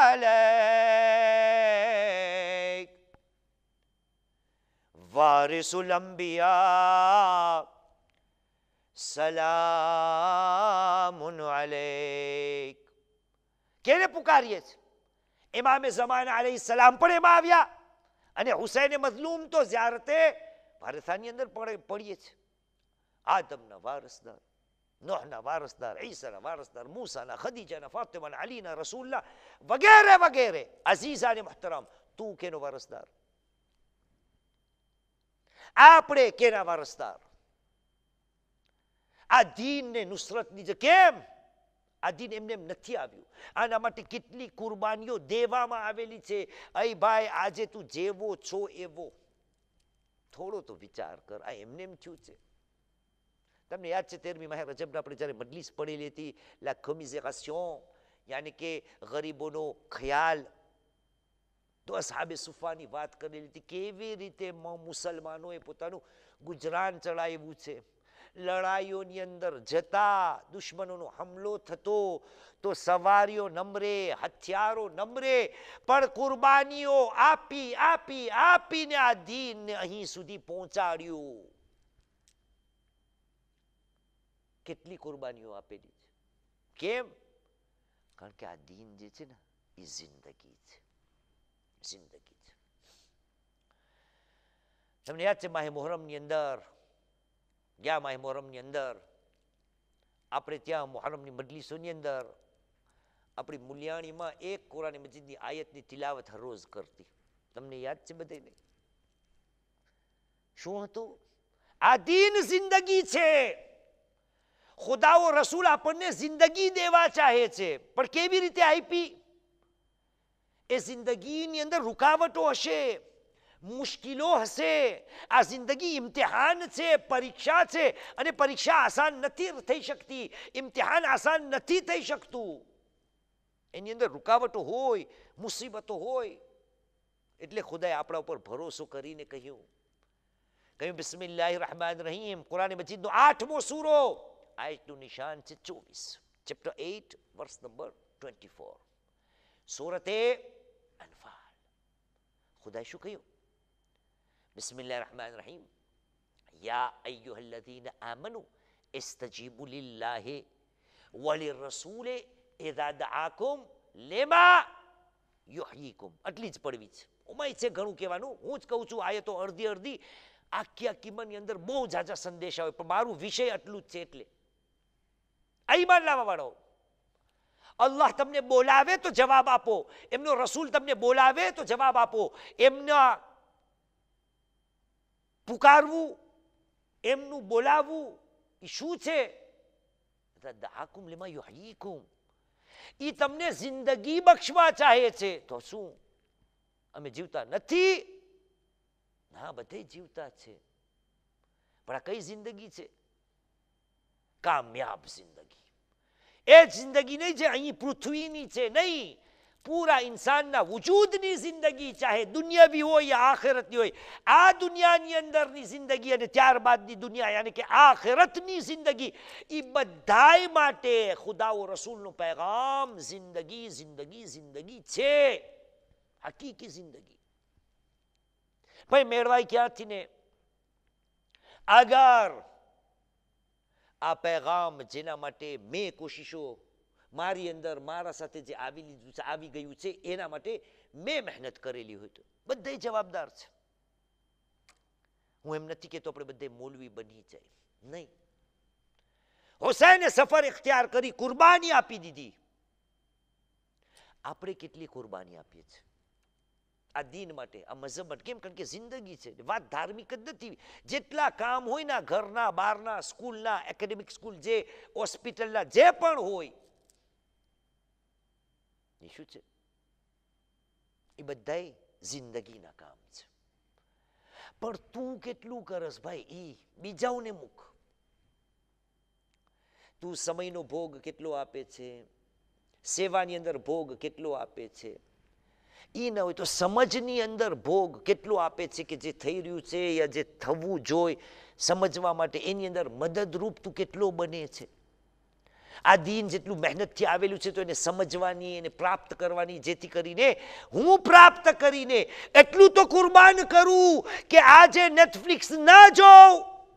અલૈક, વારિસુલ અંબિયા સલામુન અલૈક. કેને પુકારીએ છે? ઇમામે ઝમાના અલૈહિસ સલામ પણ એમાં આવ્યા, અને હુસૈન મઝલૂમ તો ઝિયારતે વારસાની અંદર પડીએ છે. આદમના વારસદાર, નૂહના વારસદાર, ઈસાના વારસદાર, મૂસાના, ખદીજાના, ફાતિમાના, અલીના, રસૂલના વગેરે વગેરે અઝીઝાને મુહતરમ તું કેનો વારસદાર? આપણે કેના વારસદાર? આ દીનને નુસરતની જે કેમ આ દીન એમને એમ નથી આવ્યું. આના માટે કેટલી કુરબાનીઓ દેવામાં આવેલી છે. અય ભાઈ, આજે તું જેવો છો એવો, થોડો તો વિચાર કર. આ એમને એમ થયું છે? તમને યાદ છે 13મી માહે રજબના આપણે જ્યારે મજલિસ પડેલી હતી, લા કમિઝેરાસિયોન, યાની કે ગરીબોનો ખ્યાલ, તો અસહાબે સુફાની વાત કરેલી હતી. કેવી રીતે મુસલમાનોએ પોતાનું ગુજરાન ચડાવ્યું છે. લડાઈઓની અંદર જતા, દુશ્મનોનો હુમલો થતો તો સવારીઓ નમરે, હથિયારો નમરે, પણ કુરબાનીઓ આપી આપી આપીને આ દીનને અહીં સુધી પહોંચાડ્યું. કેટલી કુરબાનીઓ આપેલી છે. કેમ? કારણ કે આ દીન જે છે ને એ જિંદગી છે. જિંદગી છે. તમને યાદ છે માહે મુહર્રમની અંદર, ગયા માહે મુહર્રમની અંદર આપણે ત્યાં મુહર્રમની મજલિસોની અંદર આપણી મુલિયાણીમાં એક કુરાન મજીદની આયતની તિલાવત હરરોજ કરતી. તમને યાદ છે બધાને? શું હતું? આ દીન જિંદગી છે. ખુદાઓ રસૂલ આપણને જિંદગી દેવા ચાહે છે, પણ કેવી રીતે આપી? એ જિંદગીની અંદર રૂકાવટો હશે, મુશ્કેલો હશે. આ જિંદગી ઇમ્તિહાન છે, પરીક્ષા છે, અને પરીક્ષા આસાન નથી થઈ શકતી. ઇમ્તિહાન આસાન નથી થઈ શકતું. એની અંદર રૂકાવટો હોય, મુસીબતો હોય. એટલે ખુદાએ આપણા ઉપર ભરોસો કરીને કહ્યું બિસ્મિલ્લાહિર રહેમાનિર રહીમ. કુરાન મજીદનો 8મો સૂરો, આયતનું નિશાન છે 24, ચેપ્ટર 8 વર્સ નંબર 24, સૂરતે અનફાલ. ખુદાએ શું કહ્યું? બિસ્મિલ્લાહિર રહેમાનિર રહીમ. યા અય્યુહલ્લઝીના આમનુ ઇસ્તજીબુ લિલ્લાહિ વલિરરસૂલિ ઇઝા દઆકુમ લિમા યુહયીકુમ. આટલી જ પડવી છે. ઉમાય છે ઘણું કહેવાનું. હું જ કહું છું આયતો અડધી અડધી. આખી આખીમાંની અંદર બહુ ઝાઝા સંદેશા હોય, પણ મારું વિષય આટલું જ છે. એટલે ઈમાન લાવવા વાળો, અલ્લાહ તમને બોલાવે તો જવાબ આપો. એમનો રસૂલ તમને બોલાવે તો જવાબ આપો. એમના પુકારવું, એમનું બોલાવવું એ શું છે? દઆકુમ લિમા યુહયીકુમ. એ તમને જિંદગી બક્ષવા ચાહે છે. તો શું અમે જીવતા નથી? ના, બધે જીવતા છે. પણ આ કઈ જિંદગી છે? કામયાબ જિંદગી. એ જિંદગી નહીં જે અહીં પૃથ્વીની છે, નહીં. પૂરા ઇન્સાનના વજૂદની જિંદગી, ચાહે દુનિયાવી હોય યા આખિરતની હોય. આ દુનિયાની અંદરની જિંદગી અને ત્યારબાદની દુનિયા યાની કે આખિરતની જિંદગી, એ બધાય માટે ખુદાઓ રસૂલનો પેગામ જિંદગી જિંદગી જિંદગી છે. હકીકી જિંદગી. ભાઈ મેળવાય ક્યાંથી ને? અગર આ પેગામ જેના માટે મેં કોશિશો મારી અંદર મારા સાથે જે આવી ગયું છે એના માટે મેં મહેનત કરેલી હોય તો બધે જવાબદાર છે. હું એમ નથી કહેતો આપણે બધે મૌલવી બની જાય, નહીં. હુસૈને સફર ઇખ્તિયાર કરી, કુરબાની આપી દીધી. આપણે કેટલી કુરબાની આપીએ છીએ આ દીન માટે, આ મઝહબ માટે? કેમ? કારણ કે જિંદગી છે. વાત ધાર્મિક જ નથી. જેટલા કામ હોય ના, ઘરના, બહારના, સ્કૂલના, એકેડેમિક સ્કૂલ, જે હોસ્પિટલના, જે પણ હોય, એ શું છે? એ બધાય જિંદગીના કામ છે. પણ તું કેટલું કરસ ભાઈ? એ બીજાઓને મૂક. તું સમયનો ભોગ કેટલો આપે છે, સેવાની અંદર ભોગ કેટલો આપે છે. એ ન હોય તો સમજની અંદર ભોગ કેટલો આપે છે, કે જે થઈ રહ્યું છે યા જે થવું જોઈએ સમજવા માટે એની અંદર મદદરૂપ તું કેટલો બને છે. આ દીન જેટલું મહેનતથી આવેલું છે તો એને સમજવાની, એને પ્રાપ્ત કરવાની, જેથી કરીને હું પ્રાપ્ત કરીને એટલું તો કુરબાન કરું કે આજે નેટફ્લિક્સ ના જોઉં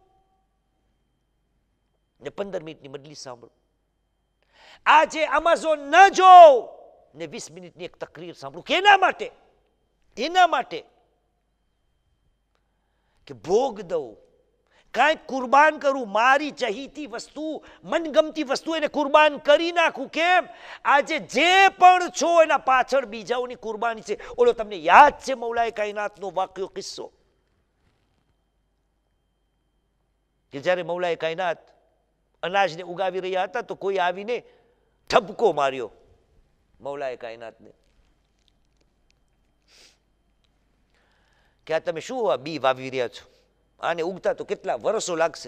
ને 15 મિનિટની મજલિસ સાંભળો. આજે એમેઝોન ન જોઉં ને 20 મિનિટની એક તકરીર સાંભળું. કેના માટે? એના માટે કે ભોગ દઉં, કાંઈક કુરબાન કરું, મારી ચહીતી વસ્તુ, મનગમતી વસ્તુ એને કુરબાન કરી નાખું. કેમ? આજે જે પણ છો એના પાછળ બીજાઓની કુરબાની છે. ઓલો તમને યાદ છે મૌલાએ કાયનાતનો વાક્યો, કિસ્સો, કે જ્યારે મૌલાએ કાયનાત અનાજને ઉગાવી રહ્યા હતા તો કોઈ આવીને ઠપકો માર્યો મૌલાએ કાયનાતને કે આ તમે શું આ બી વાવી રહ્યા છો, આને ઉગતા તો કેટલા વર્ષો લાગશે.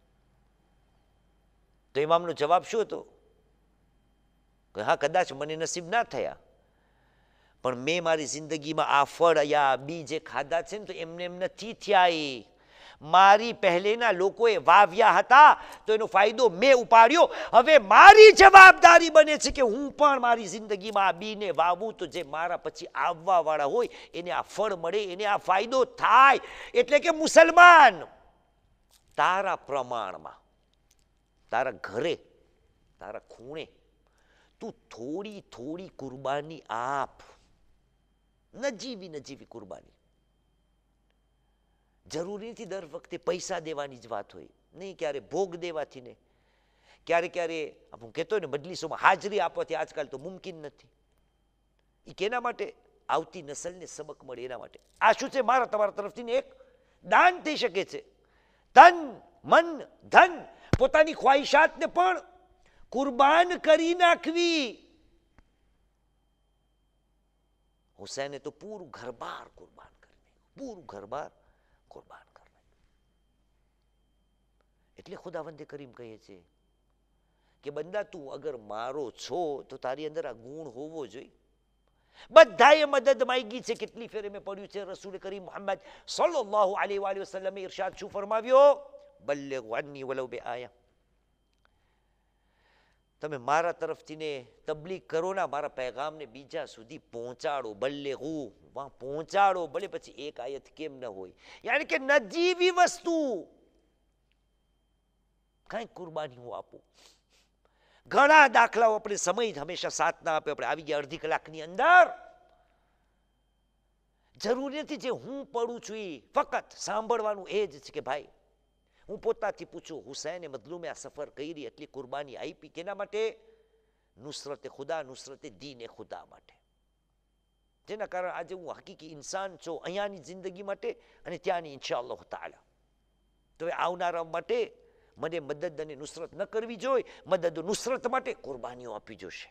તો ઇમામનો જવાબ શું હતો કે હા, કદાચ મને નસીબ ના થયા, પણ મેં મારી જિંદગીમાં આ ફળ યા બી જે ખાધા છે ને તો એમને એમ નથી થયા. એ મારી પહેલેના લોકોએ વાવ્યા હતા તો એનો ફાયદો મેં ઉપાડ્યો. હવે મારી જવાબદારી બને છે કે હું પણ મારી જિંદગીમાં આ બીને વાવું તો જે મારા પછી આવવા વાળા હોય એને આ ફળ મળે, એને આ ફાયદો થાય. એટલે કે મુસલમાન, તારા પ્રમાણમાં, તારા ઘરે, તારા ખૂણે તું થોડી થોડી કુરબાની આપ. નજીવી નજીવી કુરબાની. જરૂરી નથી દર વખતે પૈસા દેવાની જ વાત હોય, નહીં, ક્યારે ભોગ દેવાથી ને ક્યારે ક્યારે હું કહેતો ને મજલિસોમાં હાજરી આપવાથી આજકાલ તો મુમકિન નથી. એ કેના માટે? આવતી નસલને સબક મળે એના માટે. આ શું છે? મારા તમારા તરફથી એક દાન થઈ શકે છે. તન, મન, ધન, પોતાની ખ્વાહિશાતને પણ કુરબાન કરી નાખવી. હુસૈને તો પૂરું ઘરબાર કુરબાન કરી નાખ્યું, પૂરું ઘરબાર કુરબાન કરી નાખ્યું. એટલે ખુદાવંદે કરીમ કહે છે કે બંદા તું અગર મારો છો તો તારી અંદર આ ગુણ હોવો જોઈએ. બધાએ મદદ માંગી છે. કેટલી ફેરે મેં પડ્યું છે રસૂલ કરીમ મુહમ્મદ સલ્લલ્લાહુ અલૈહિ વસલ્લમે ઇરશાદ શું ફરમાવ્યો? બલ્લિગુ અન્ની વલૌ બિઆયા. તમે મારા તરફથી ને તબલીગ કરો ના, મારા પૈગામને બીજા સુધી પહોંચાડો. બલ્લિગુ, પહોંચાડો, ભલે પછી એક આયત કેમ ન હોય. યાની કે નજીવી વસ્તુ કઈ કુરબાની હું આપું. ઘણા દાખલાઓ આપણે સમય હંમેશા સાથ ના આપે. આપણે આવી ગયા અડધી કલાકની અંદર. જરૂરી નથી જે હું પડું છું એ ફક્ત સાંભળવાનું. એ જ છે કે ભાઈ હું પોતાથી પૂછું, હુસૈને મદલુમે આ સફર કરી, એટલી કુરબાની આપી. કેના માટે? નુસરતે ખુદા, નુસરતે દીને ખુદા માટે. જેના કારણે આજે હું હકીકી ઇન્સાન છું અહીંયાની જિંદગી માટે અને ત્યાંની ઇન્શાઅલ્લાહ તાઆલા. તો આવનારા માટે મને મદદ અને નુસરત ન કરવી જોઈએ. મદદ નુસરત માટે કુરબાનીઓ આપવી જોશે.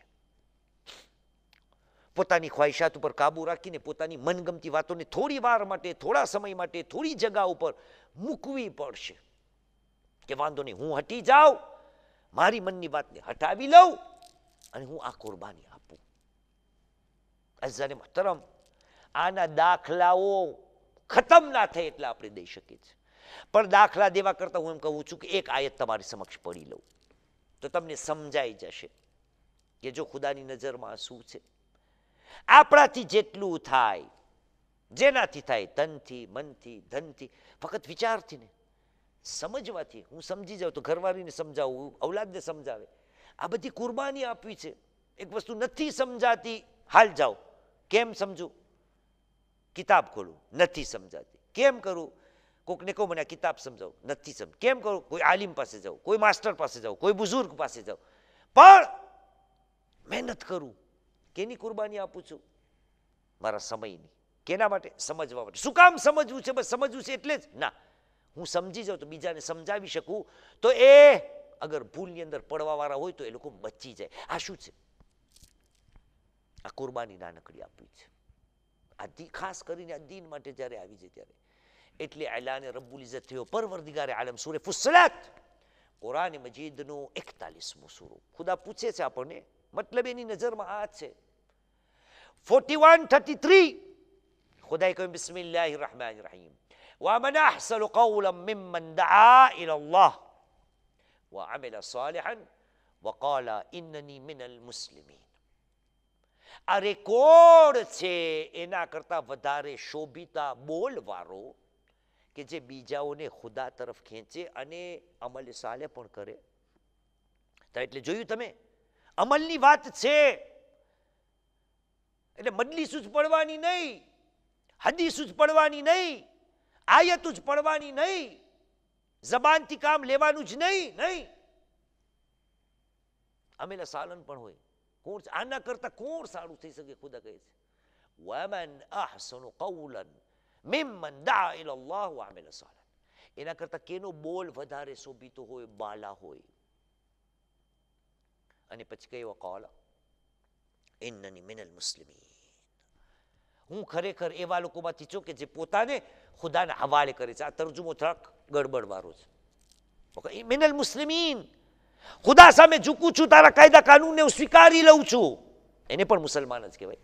પોતાની ખ્વાહિશાત ઉપર કાબુ રાખીને પોતાની મનગમતી વાતોને થોડી વાર માટે, થોડા સમય માટે, થોડી જગા ઉપર મૂકવી પડશે. કે વાંધો નહીં, હું હટી જાઉં, મારી મનની વાતને હટાવી લઉં અને હું આ કુરબાની આપું. અઝાને મુહતરમ, આના દાખલાઓ ખતમ ના થાય એટલે આપણે દઈ શકીએ છીએ. પણ દાખલા દેવા કરતા હું એમ કહું છું કે એક આયત તમારી સમક્ષ પડી લઉં તો તમને સમજાઈ જશે કે જો ખુદાની નજરમાં શું છે. આપણાથી જેટલું થાય, જેનાથી થાય, તનથી, મનથી, ધનથી, ફક્ત વિચારથી ને સમજવાથી. હું સમજી જાઉં તો ઘરવાળીને સમજાવું, ઔલાદને સમજાવે. આ બધી કુરબાની આપવી છે. એક વસ્તુ નથી સમજાતી, હાલ જાઓ. કેમ સમજું? કિતાબ ખોલું, નથી સમજાતી. કેમ કરું? કોકને કહું મને આ કિતાબ સમજાવું, નથી સમજ. કેમ કરું? કોઈ આલિમ પાસે જાઉં, કોઈ માસ્ટર પાસે જાઉં, કોઈ બુઝુર્ગ પાસે જાઉં. પણ મહેનત કરું. કેની કુરબાની આપું છું? મારા સમયની. કેના માટે? સમજવા માટે. શું કામ સમજવું છે? બસ સમજવું છે એટલે જ ના. હું સમજી જાઉં તો બીજાને સમજાવી શકું તો એ અગર ભૂલની અંદર પડવા વાળા હોય તો એ લોકો બચી જાય. આ શું છે? આ કુરબાની નાનકડી આપવી છે. આ ખાસ કરીને આ દીન માટે જ્યારે આવી જાય ત્યારે. એટલે એલાને રબ્બુલ ઇઝ્ઝત થયો પરવરદિગારે આલમ સૂરે ફુસ્સલાત કુરાન મજીદનો 41મો સૂરો. ખુદા પૂછે છે આપણને, મતલબ એની નજરમાં આ છે. 41:33 ખુદાએ કહ્યું બિસ્મિલ્લાહિર રહેમાનિર રહીમ ومن أحسن قولا ممن دعا إلى الله وعمل صالحا وقال إنني من المسلمين. આ રેકોર્ડ છે એના કરતા વધારે શોભિતા બોલવાળો કે જે બીજાઓને ખુદા તરફ ખેંચે અને અમલ સાલે પણ કરે. તો એટલે જોયું તમે, અમલની વાત છે. એટલે મજલિસ જ પડવાની નહીં, હદીસ જ પડવાની નહીં, આયત જ પડવાની નહીં. જબાનથી કામ લેવાનું જ નહીં. અમેલા સાલન પણ હોય. કોણ આના કરતા કોણ સારું થઈ શકે? ખુદા કહે છે વમન અહસનુ કૌલન મિમ્મન દા ઇલા અલ્લાહ વ અમિલ સાલન. એના કરતા કેનો બોલ વધારે શોભિતો હોય? બાલા હોય. અને પછી કહેવા કાલા ઇન્નની મિનલ મુસ્લિમીન. હું ખરેખર એવા લોકોમાંથી છું કે જે પોતાને ખુદાના હવાલે કરે છે. આ તર્જુમો થોડાક ગડબડ વાળો છે. મિનલ મુસ્લિમીન, ખુદા સામે ઝૂકું છું, તારા કાયદા કાનૂનને હું સ્વીકારી લઉં છું. એને પણ મુસલમાન જ કહેવાય.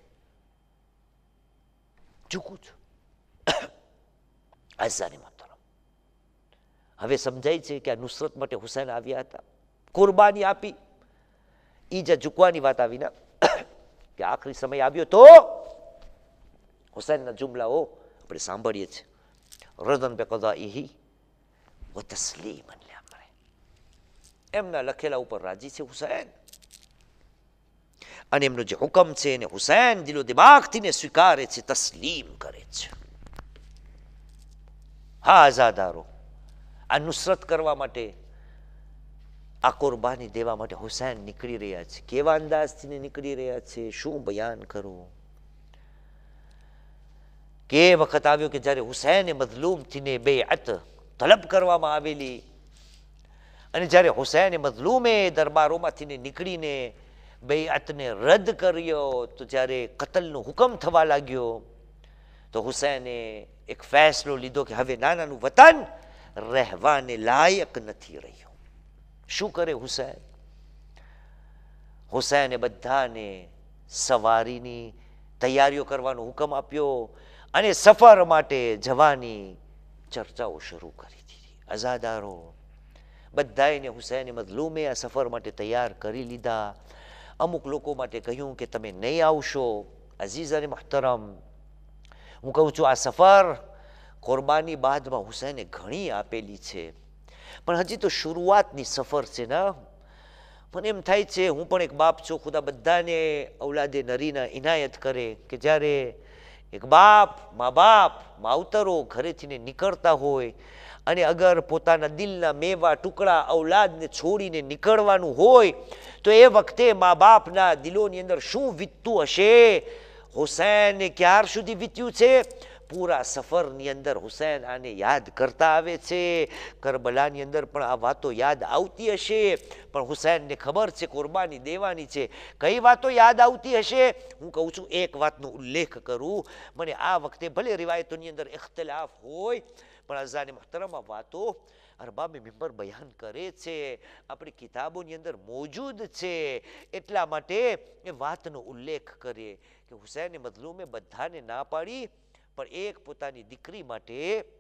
ઝૂકું છું. આઝાની મોહતરમ, હવે સમજાય છે કે આ નુસરત માટે હુસૈન આવ્યા હતા, કુરબાની આપી. ઈ જે ઝૂકવાની વાત આવી ના કે આખરી સમય આવ્યો તો હુસૈનના જુમલાઓ આપણે સાંભળીએ છીએ. રદન બે કદાઇહી વ તસ્લીમન લિઅમ્રે. એમના લખેલા ઉપર રાજી છે હુસૈન, અને એમનો જે હુકમ છે એને હુસૈન દિલો દિમાગથી ને સ્વીકારે છે, તસ્લીમ કરે છે. હા આઝાદારો, આ નુસરત કરવા માટે, આ કુરબાની દેવા માટે હુસૈન નીકળી રહ્યા છે. કેવા અંદાજથી નીકળી રહ્યા છે, શું બયાન કરું. કે વખત આવ્યો કે જ્યારે હુસૈને મઝલૂમથીને બેઅત તલબ કરવામાં આવેલી, અને જ્યારે હુસૈને મઝલૂમે દરબારોમાંથી નીકળીને બેઅતને રદ કર્યો, તો જ્યારે કતલનો હુકમ થવા લાગ્યો, તો હુસૈને એક ફેસલો લીધો કે હવે નાનાનું વતન રહેવાને લાયક નથી રહ્યું. શું કરે હુસૈન? હુસૈને બધાને સવારીની તૈયારીઓ કરવાનો હુકમ આપ્યો અને સફર માટે જવાની ચર્ચાઓ શરૂ કરી દીધી. આઝાદારો, બધાને હુસૈને મઝલૂમે આ સફર માટે તૈયાર કરી લીધા. અમુક લોકો માટે કહ્યું કે તમે નહીં આવશો. અઝીઝ અને મહતરમ, હું કહું છું આ સફર કુરબાની બાદમાં હુસૈને ઘણી આપેલી છે, પણ હજી તો શરૂઆતની સફર છે ને. પણ એમ થાય છે, હું પણ એક બાપ છું, ખુદા બધાને ઔલાદે નરીના ઇનાયત કરે કે જ્યારે એક બાપ, મા બાપ, માવતરો ઘરેથી નીકળતા હોય અને અગર પોતાના દિલના મેવા ટુકડા ઔલાદને છોડીને નીકળવાનું હોય, તો એ વખતે મા બાપના દિલોની અંદર શું વીતતું હશે. હુસૈને ક્યાર સુધી વીત્યું છે? પૂરા સફરની અંદર હુસૈન આને યાદ કરતા આવે છે. કરબલાની અંદર પણ આ વાતો યાદ આવતી હશે, પણ હુસૈનને ખબર છે કુરબાની દેવાની છે. કઈ વાતો યાદ આવતી હશે? હું કહું છું એક વાતનો ઉલ્લેખ કરું. મને આ વખતે ભલે રિવાયતોની અંદર ઇખ્તિલાફ હોય, પણ અઝાને મહતરમ આ વાતો અરબાબે મિંબર બયાન કરે છે, આપણી કિતાબોની અંદર મોજૂદ છે. એટલા માટે એ વાતનો ઉલ્લેખ કરીએ કે હુસૈને મઝલૂમે બધાને ના પાડી, પણ એક પોતાની દીકરી માટે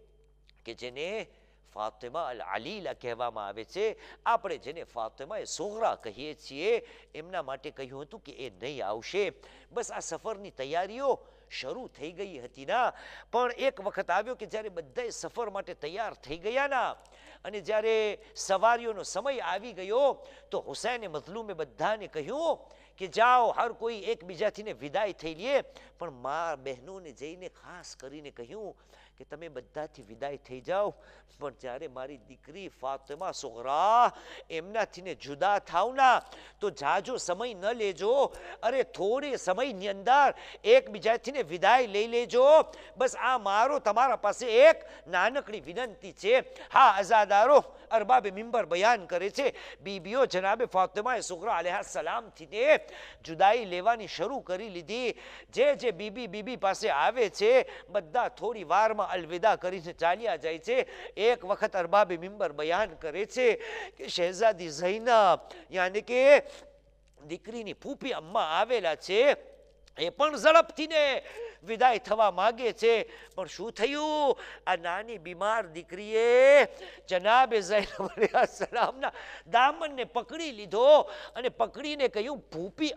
કે જેને ફાતિમા અલ અલીલા કહેવામાં આવે છે, આપણે જેને ફાતિમા સુગરા કહીએ છીએ, એમના માટે કહ્યું હતું કે એ નહીં આવશે. બસ આ સફરની તૈયારીઓ શરૂ થઈ ગઈ હતી ના. પણ એક વખત આવ્યો કે જ્યારે બધા સફર માટે તૈયાર થઈ ગયા ના, અને જ્યારે સવારીઓનો સમય આવી ગયો, તો હુસૈને મઝલૂમે બધાને કહ્યું કે જાઓ, હર કોઈ એકબીજાથી વિદાય થઈ લે. પણ મા બહેનોને જઈને ખાસ કરીને કહ્યું કે તમે બધાથી વિદાય થઈ જાઓ, પણ જ્યારે મારી દીકરી ફાતિમા સુગરા એમનાથી જુદા થાવના, તો જાજો સમય ન લેજો. અરે થોડે સમયની અંદર એકબીજાથી વિદાય લઈ લેજો. બસ આ મારો તમારા પાસે એક નાનકડી વિનંતી છે. હા આઝાદારો, અરબાબે મિંબર બયાન કરે છે, બીબીઓ જનાબે ફાતિમા સુગરા અલૈહિસ સલામથી જુદાઈ લેવાની શરૂ કરી લીધી. જે બીબી પાસે આવે છે, બધા થોડી વારમાં અલવિદા કરીને ચાલ્યા જાય છે. એક વખત અરબાબે મિંબર બયાન કરે છે કે શહેઝાદી ઝૈનબ યાની કે દીકરીની ફૂફી અમ્મા આવેલા છે, એ પણ ઝડપથી વિદાય થવા માંગે છે. પણ શું થયું? આ નાની બીમાર દીકરીએ જનાબે ઝૈનબ અલૈહિસ સલામના દામનને પકડી લીધો અને પકડીને કહ્યું, ફૂફી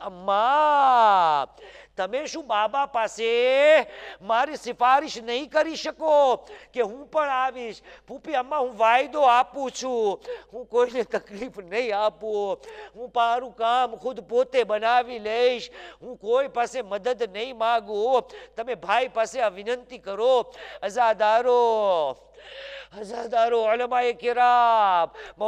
અમ્મા, તમે શું બાબા પાસે મારી સિફારિશ નહીં કરી શકો કે હું પણ આવીશ? ફૂફી અમ્મા, હું વાયદો આપું છું, હું કોઈને તકલીફ નહીં આપું, હું મારું કામ ખુદ પોતે બનાવી લઈશ, હું કોઈ પાસે મદદ નહીં માગું, તમે ભાઈ પાસે આ વિનંતી કરો. અઝાદારો, હજારો ઉલમાએ કિરામ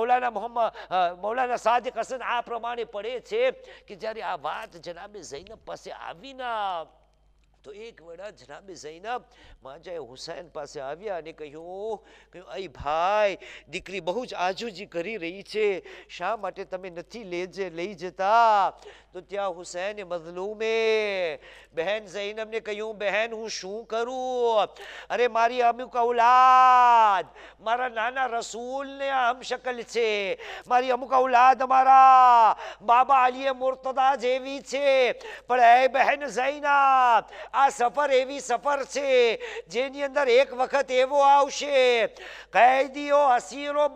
મૌલાના સાદિક હસન આ પ્રમાણે પડે છે કે જ્યારે આ વાત જનાબે ઝૈનબ પાસે આવી ના તો એક વેળા જનાબે ઝૈનબ માજાએ હુસૈન પાસે આવ્યા અને કહ્યું અય ભાઈ દીકરી બહુ જ આજૂજી કરી રહી છે, શા માટે તમે નથી લઈ જતા? તો ત્યાં હુસૈન મઝલૂમે બહેન ઝૈનબને કહ્યું બહેન હું શું કરું? અરે મારી અમુક ઔલાદ મારા નાના રસૂલને આમ શકલ છે, મારી અમુક ઔલાદ મારા બાબા અલીએ મુર્તદા જેવી છે, પણ એ બહેન ઝૈનબ આ સફર એવી સફર છે જેની અંદર એક વખત એવો આવશે કૈદીઓ અસીરો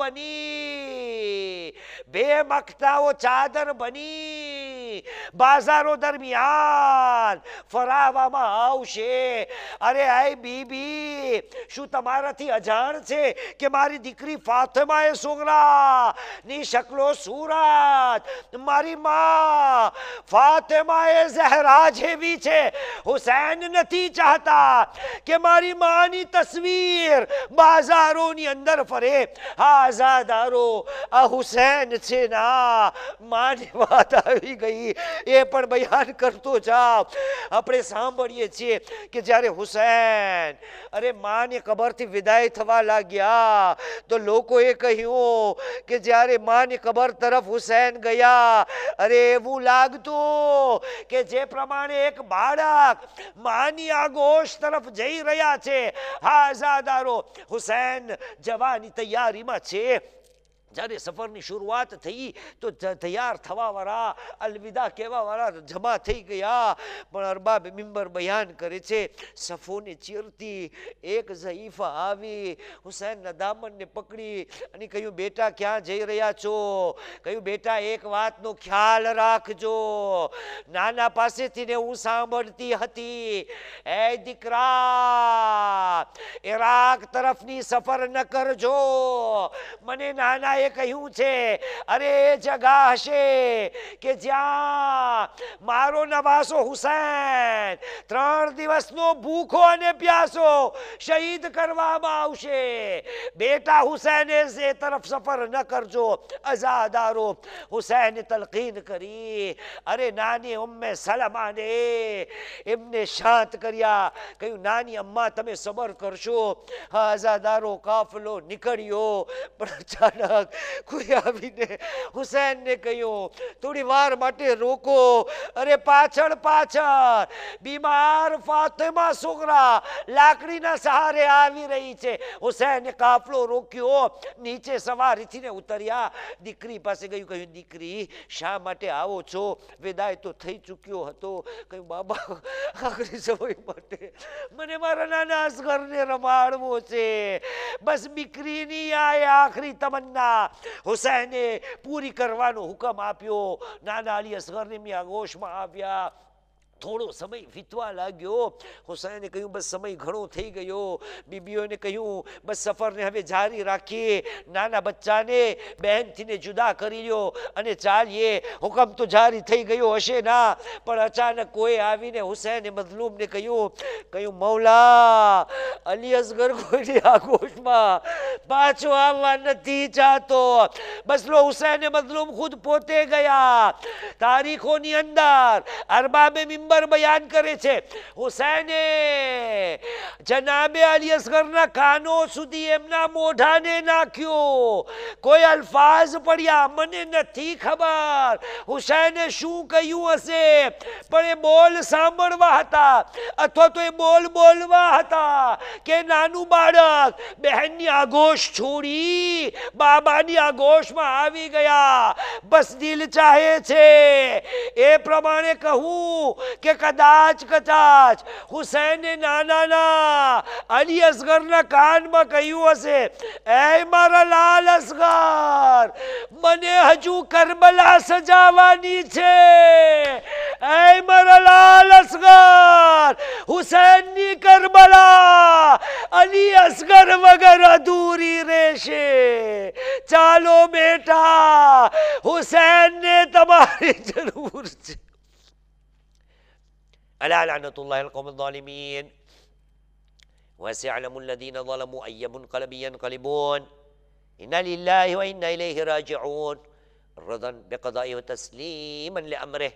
બની બેમકતાઓ ચાદર બની બાજારો દરમિયાન ફરાવવામાં આવશે. અરે આય બીબી શું તમારાથી અજાણ છે કે મારી દીકરી ફાતિમાએ સુગરા ની શકલો સુરત મારી માં ફાતિમાએ ઝહરા જેવી છે. હુસૈન નથી ચાહતા કે મારી માની તસવીર બાજારોની અંદર ફરે. આઝાદારો આ હુસૈન છે ના માની વાત આવી ગઈ એ પણ બયાન કરતો જાવ. આપણે સાંભળીએ છીએ કે જ્યારે હુસૈન અરે માની કબરથી વિદાય થવા લાગ્યા તો લોકોએ કહ્યું કે જ્યારે માની કબર તરફ હુસૈન ગયા અરે એવું લાગતું કે જે પ્રમાણે એક બાળક માની આગોશ તરફ જઈ રહ્યા છે. આઝાદારો હુસૈન જવાની તૈયારીમાં છે. જ્યારે સફરની શરૂઆત થઈ તો તૈયાર થવા વાળા અલવિદા કહેવા વાળા જમા થઈ ગયા, પણ અરબાબ મિંબર બયાન કરે છે સફોને ચીરતી એક ઝઈફા આવી હુસૈનના દામનને પકડી અને કહ્યું બેટા ક્યાં જઈ રહ્યા છો? કહ્યું બેટા એક વાતનો ખ્યાલ રાખજો, નાના પાસેથી ને હું સાંભળતી હતી એ દીકરા ઈરાક તરફની સફર ન કરજો. મને નાના એ કહ્યું છે અરે જગા હશે કે જ્યાં મારો નવાસો હુસૈન 3 દિવસનો ભૂખો અને પ્યાસો શહીદ કરવામાં આવશે. બેટા હુસૈને એ તરફ સફર ન કરજો. અઝાદારો હુસૈન તલકીન કરી. અરે નાની ઉમ્મે સલમાને એમને શાંત કર્યા. કહ્યું નાની અમ્મા તમે સબર કરશો. અઝાદારો કાફલો નીકળ્યો, પણ અચાનક કોઈ આવીને હુસૈનને કહ્યું થોડી વાર માટે રોકો. અરે પાછળ પાછળ બીમાર ફાતિમા સુગરા લાકડીના સહારે આવી રહી છે. હુસૈને કાફલો રોક્યો, નીચે સવારીથી ઉતર્યા, દીકરી પાસે ગયું. કહ્યું દીકરી શા માટે આવો છો? વિદાય તો થઈ ચૂક્યો હતો. કહ્યું બાબા આખરી સમય માટે મને મારા નાના અસગરને રમાડવો છે, બસ દીકરીની આ આખરી તમન્ના હુસૈને પૂરી કરવાનો હુકમ આપ્યો. નાના અલી અસગરની આગોશમાં આવ્યા. થોડો સમય વીતવા લાગ્યો. હુસૈને કહ્યું બસ સમય ઘણો થઈ ગયો. બીબીઓને કહ્યું બસ સફરને હવે જારી રાખીએ, નાના બચ્ચાને બહેનથીને જુદા કરી લ્યો અને ચાલીએ. હુકમ તો જારી થઈ ગયો હશે ના, પણ અચાનક કોઈ આવીને હુસૈને મઝલૂમને કહ્યું મૌલા અલી અસગર કોઈની આગોશમાં પાછો આવવા નથી ચાહતો. બસ લો હુસૈને મઝલૂમ ખુદ પોતે ગયા. તારીખોની અંદર અરબાબે બયાન કરે છે હુસૈને જનાબે અલી અસગરના કાનો સુધી એમના મોઢાને નાખ્યો. કોઈ અલ્ફાઝ પડ્યા મને નથી ખબર હુસૈને શું કહ્યું હશે, પણ એ બોલ સાંભળવા હતા અથવા તો એ બોલ બોલવા હતા કે નાનું બાળક બહેનની આગોશ છોડી બાબાની આગોશમાં આવી ગયા. બસ દિલ ચાહે છે એ પ્રમાણે કહું કે કદાચ હુસૈને નાના અલી અસગરના કાનમાં કહ્યું હશે એ મારા લાલ અસગર મને હજુ કરબલા સજાવાની છે. એ મારા લાલ અસગર હુસૈનની કરબલા અલી અસગર વગર અધૂરી રહેશે. ચાલો બેટા હુસૈનને તમારી જરૂર છે. અલા લઅનતુલ્લાહિ અલ કૌમ અઝ-ઝાલિમીન. وسيعلم الذين ظلموا أي منقلب ينقلبون إنا لله وإنا إليه راجعون رضا بقضائه وتسليما لأمره.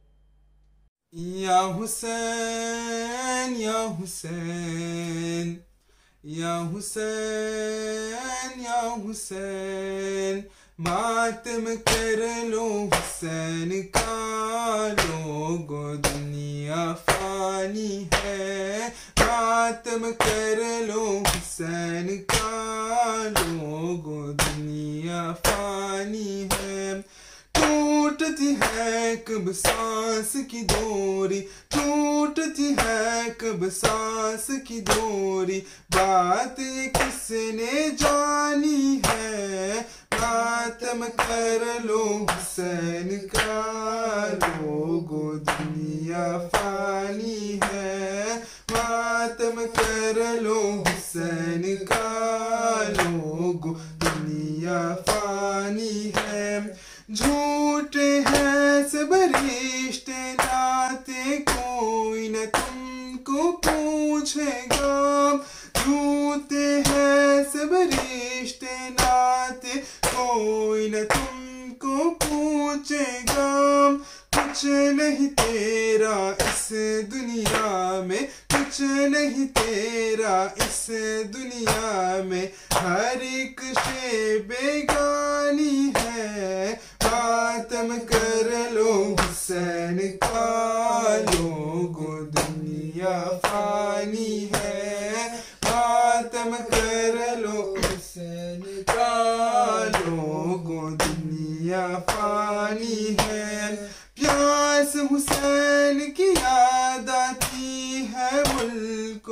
يا حسين يا حسين يا حسين يا حسين ماتم کر لو حسین کا لوگو دنیا فانی ہے ماتم کر لو حسین کا لوگو دنیا فانی ہے ٹوٹتی ہے کب سانس کی ڈوری ٹوٹتی ہے کب سانس کی ڈوری بات یہ کس نے جانی ہے ماتم کر لو حسین کا لوگو دنیا فانی ہے ماتم کر لو حسین کا لوگو دنیا فانی ہے جھوٹے ہیں سب رشتے ناتے کوئی نہ تم کو پوچھے گا جھوٹے ہیں سب رشتے ناتے کوئی نہ تم کو پوچھے گا کچھ نہیں تیرا اس دنیا میں کچھ نہیں تیرا اس دنیا میں ہر ایک شے بیگانی ہے ماتم کر لو حسین کا لوگو دنیا فانی ہے ماتم کر لو حسین کا لوگو دنیا فانی ہے پیاس حسین کی یاد آتی ہے ملک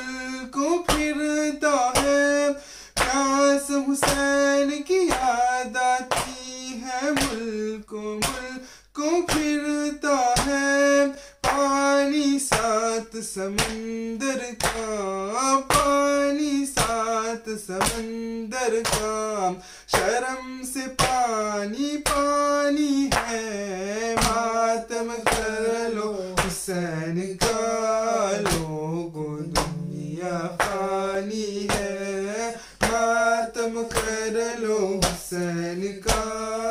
پھرتا ہے پیاس حسین کی یاد آتی ہے ملک پھرتا ہے پانی سات سمندر کا پانی سات سمندر کا شرم سے پانی پانی ہے ماتم کر لو حسین کا لوگو دنیا فانی ہے ماتم کر لو حسین کا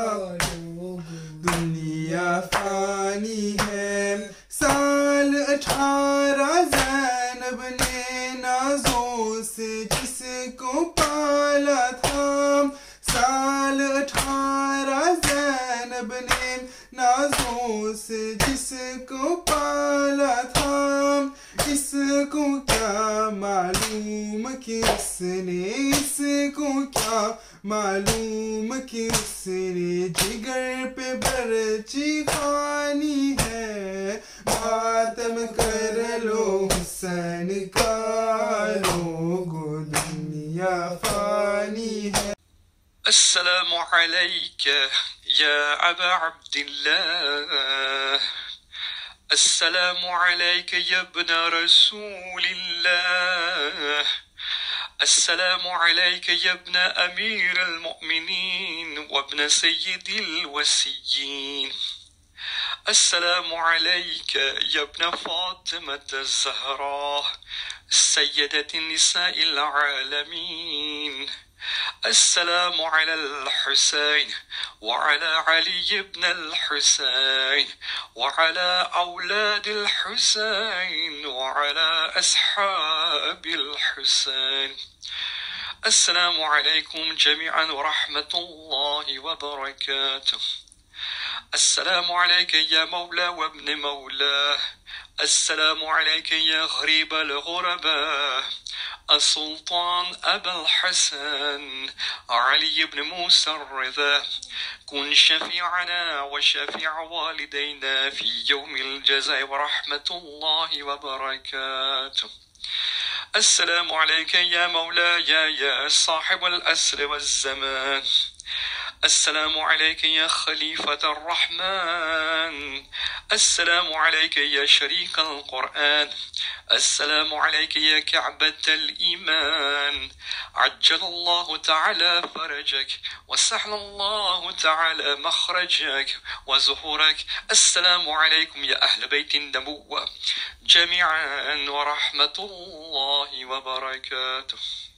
دنیا فانی ہے سال 18 زینب نے نازوں سے جس کو پالا تھا سال 18 زینب نے نازوں سے جس کو پالا تھا اس کو کیا معلوم کہ اس کو کیا معلوم کہ اس نے جگر پہ برچی خوانی ہے ماتم کر لو حسین کا لوگو دنیا فانی ہے. السلام عليك يا أبا عبد الله السلام عليك يا ابن رسول الله السلام عليك يا ابن أمير المؤمنين وابن سيد الوسيين السلام عليك يا ابن فاطمة الزهراء سيدة النساء العالمين السلام على الحسين وعلى علي بن الحسين وعلى أولاد الحسين وعلى أصحاب الحسين السلام عليكم جميعا ورحمة الله وبركاته السلام عليك يا مولى وابن مولاه السلام عليك يا غريب الغرباء السلطان أبا الحسن علي بن موسى الرضا كن شفيعنا وشفيع والدينا في يوم الجزاء ورحمة الله وبركاته السلام عليك يا مولاي يا صاحب الأسر والزمان السلام عليك يا خليفة الرحمن. السلام عليك يا شريك القرآن. السلام عليك يا كعبة الإيمان. عجل الله تعالى فرجك وسهل الله تعالى مخرجك وزهورك. السلام عليكم يا أهل بيت النبوة جميعا ورحمة الله وبركاته.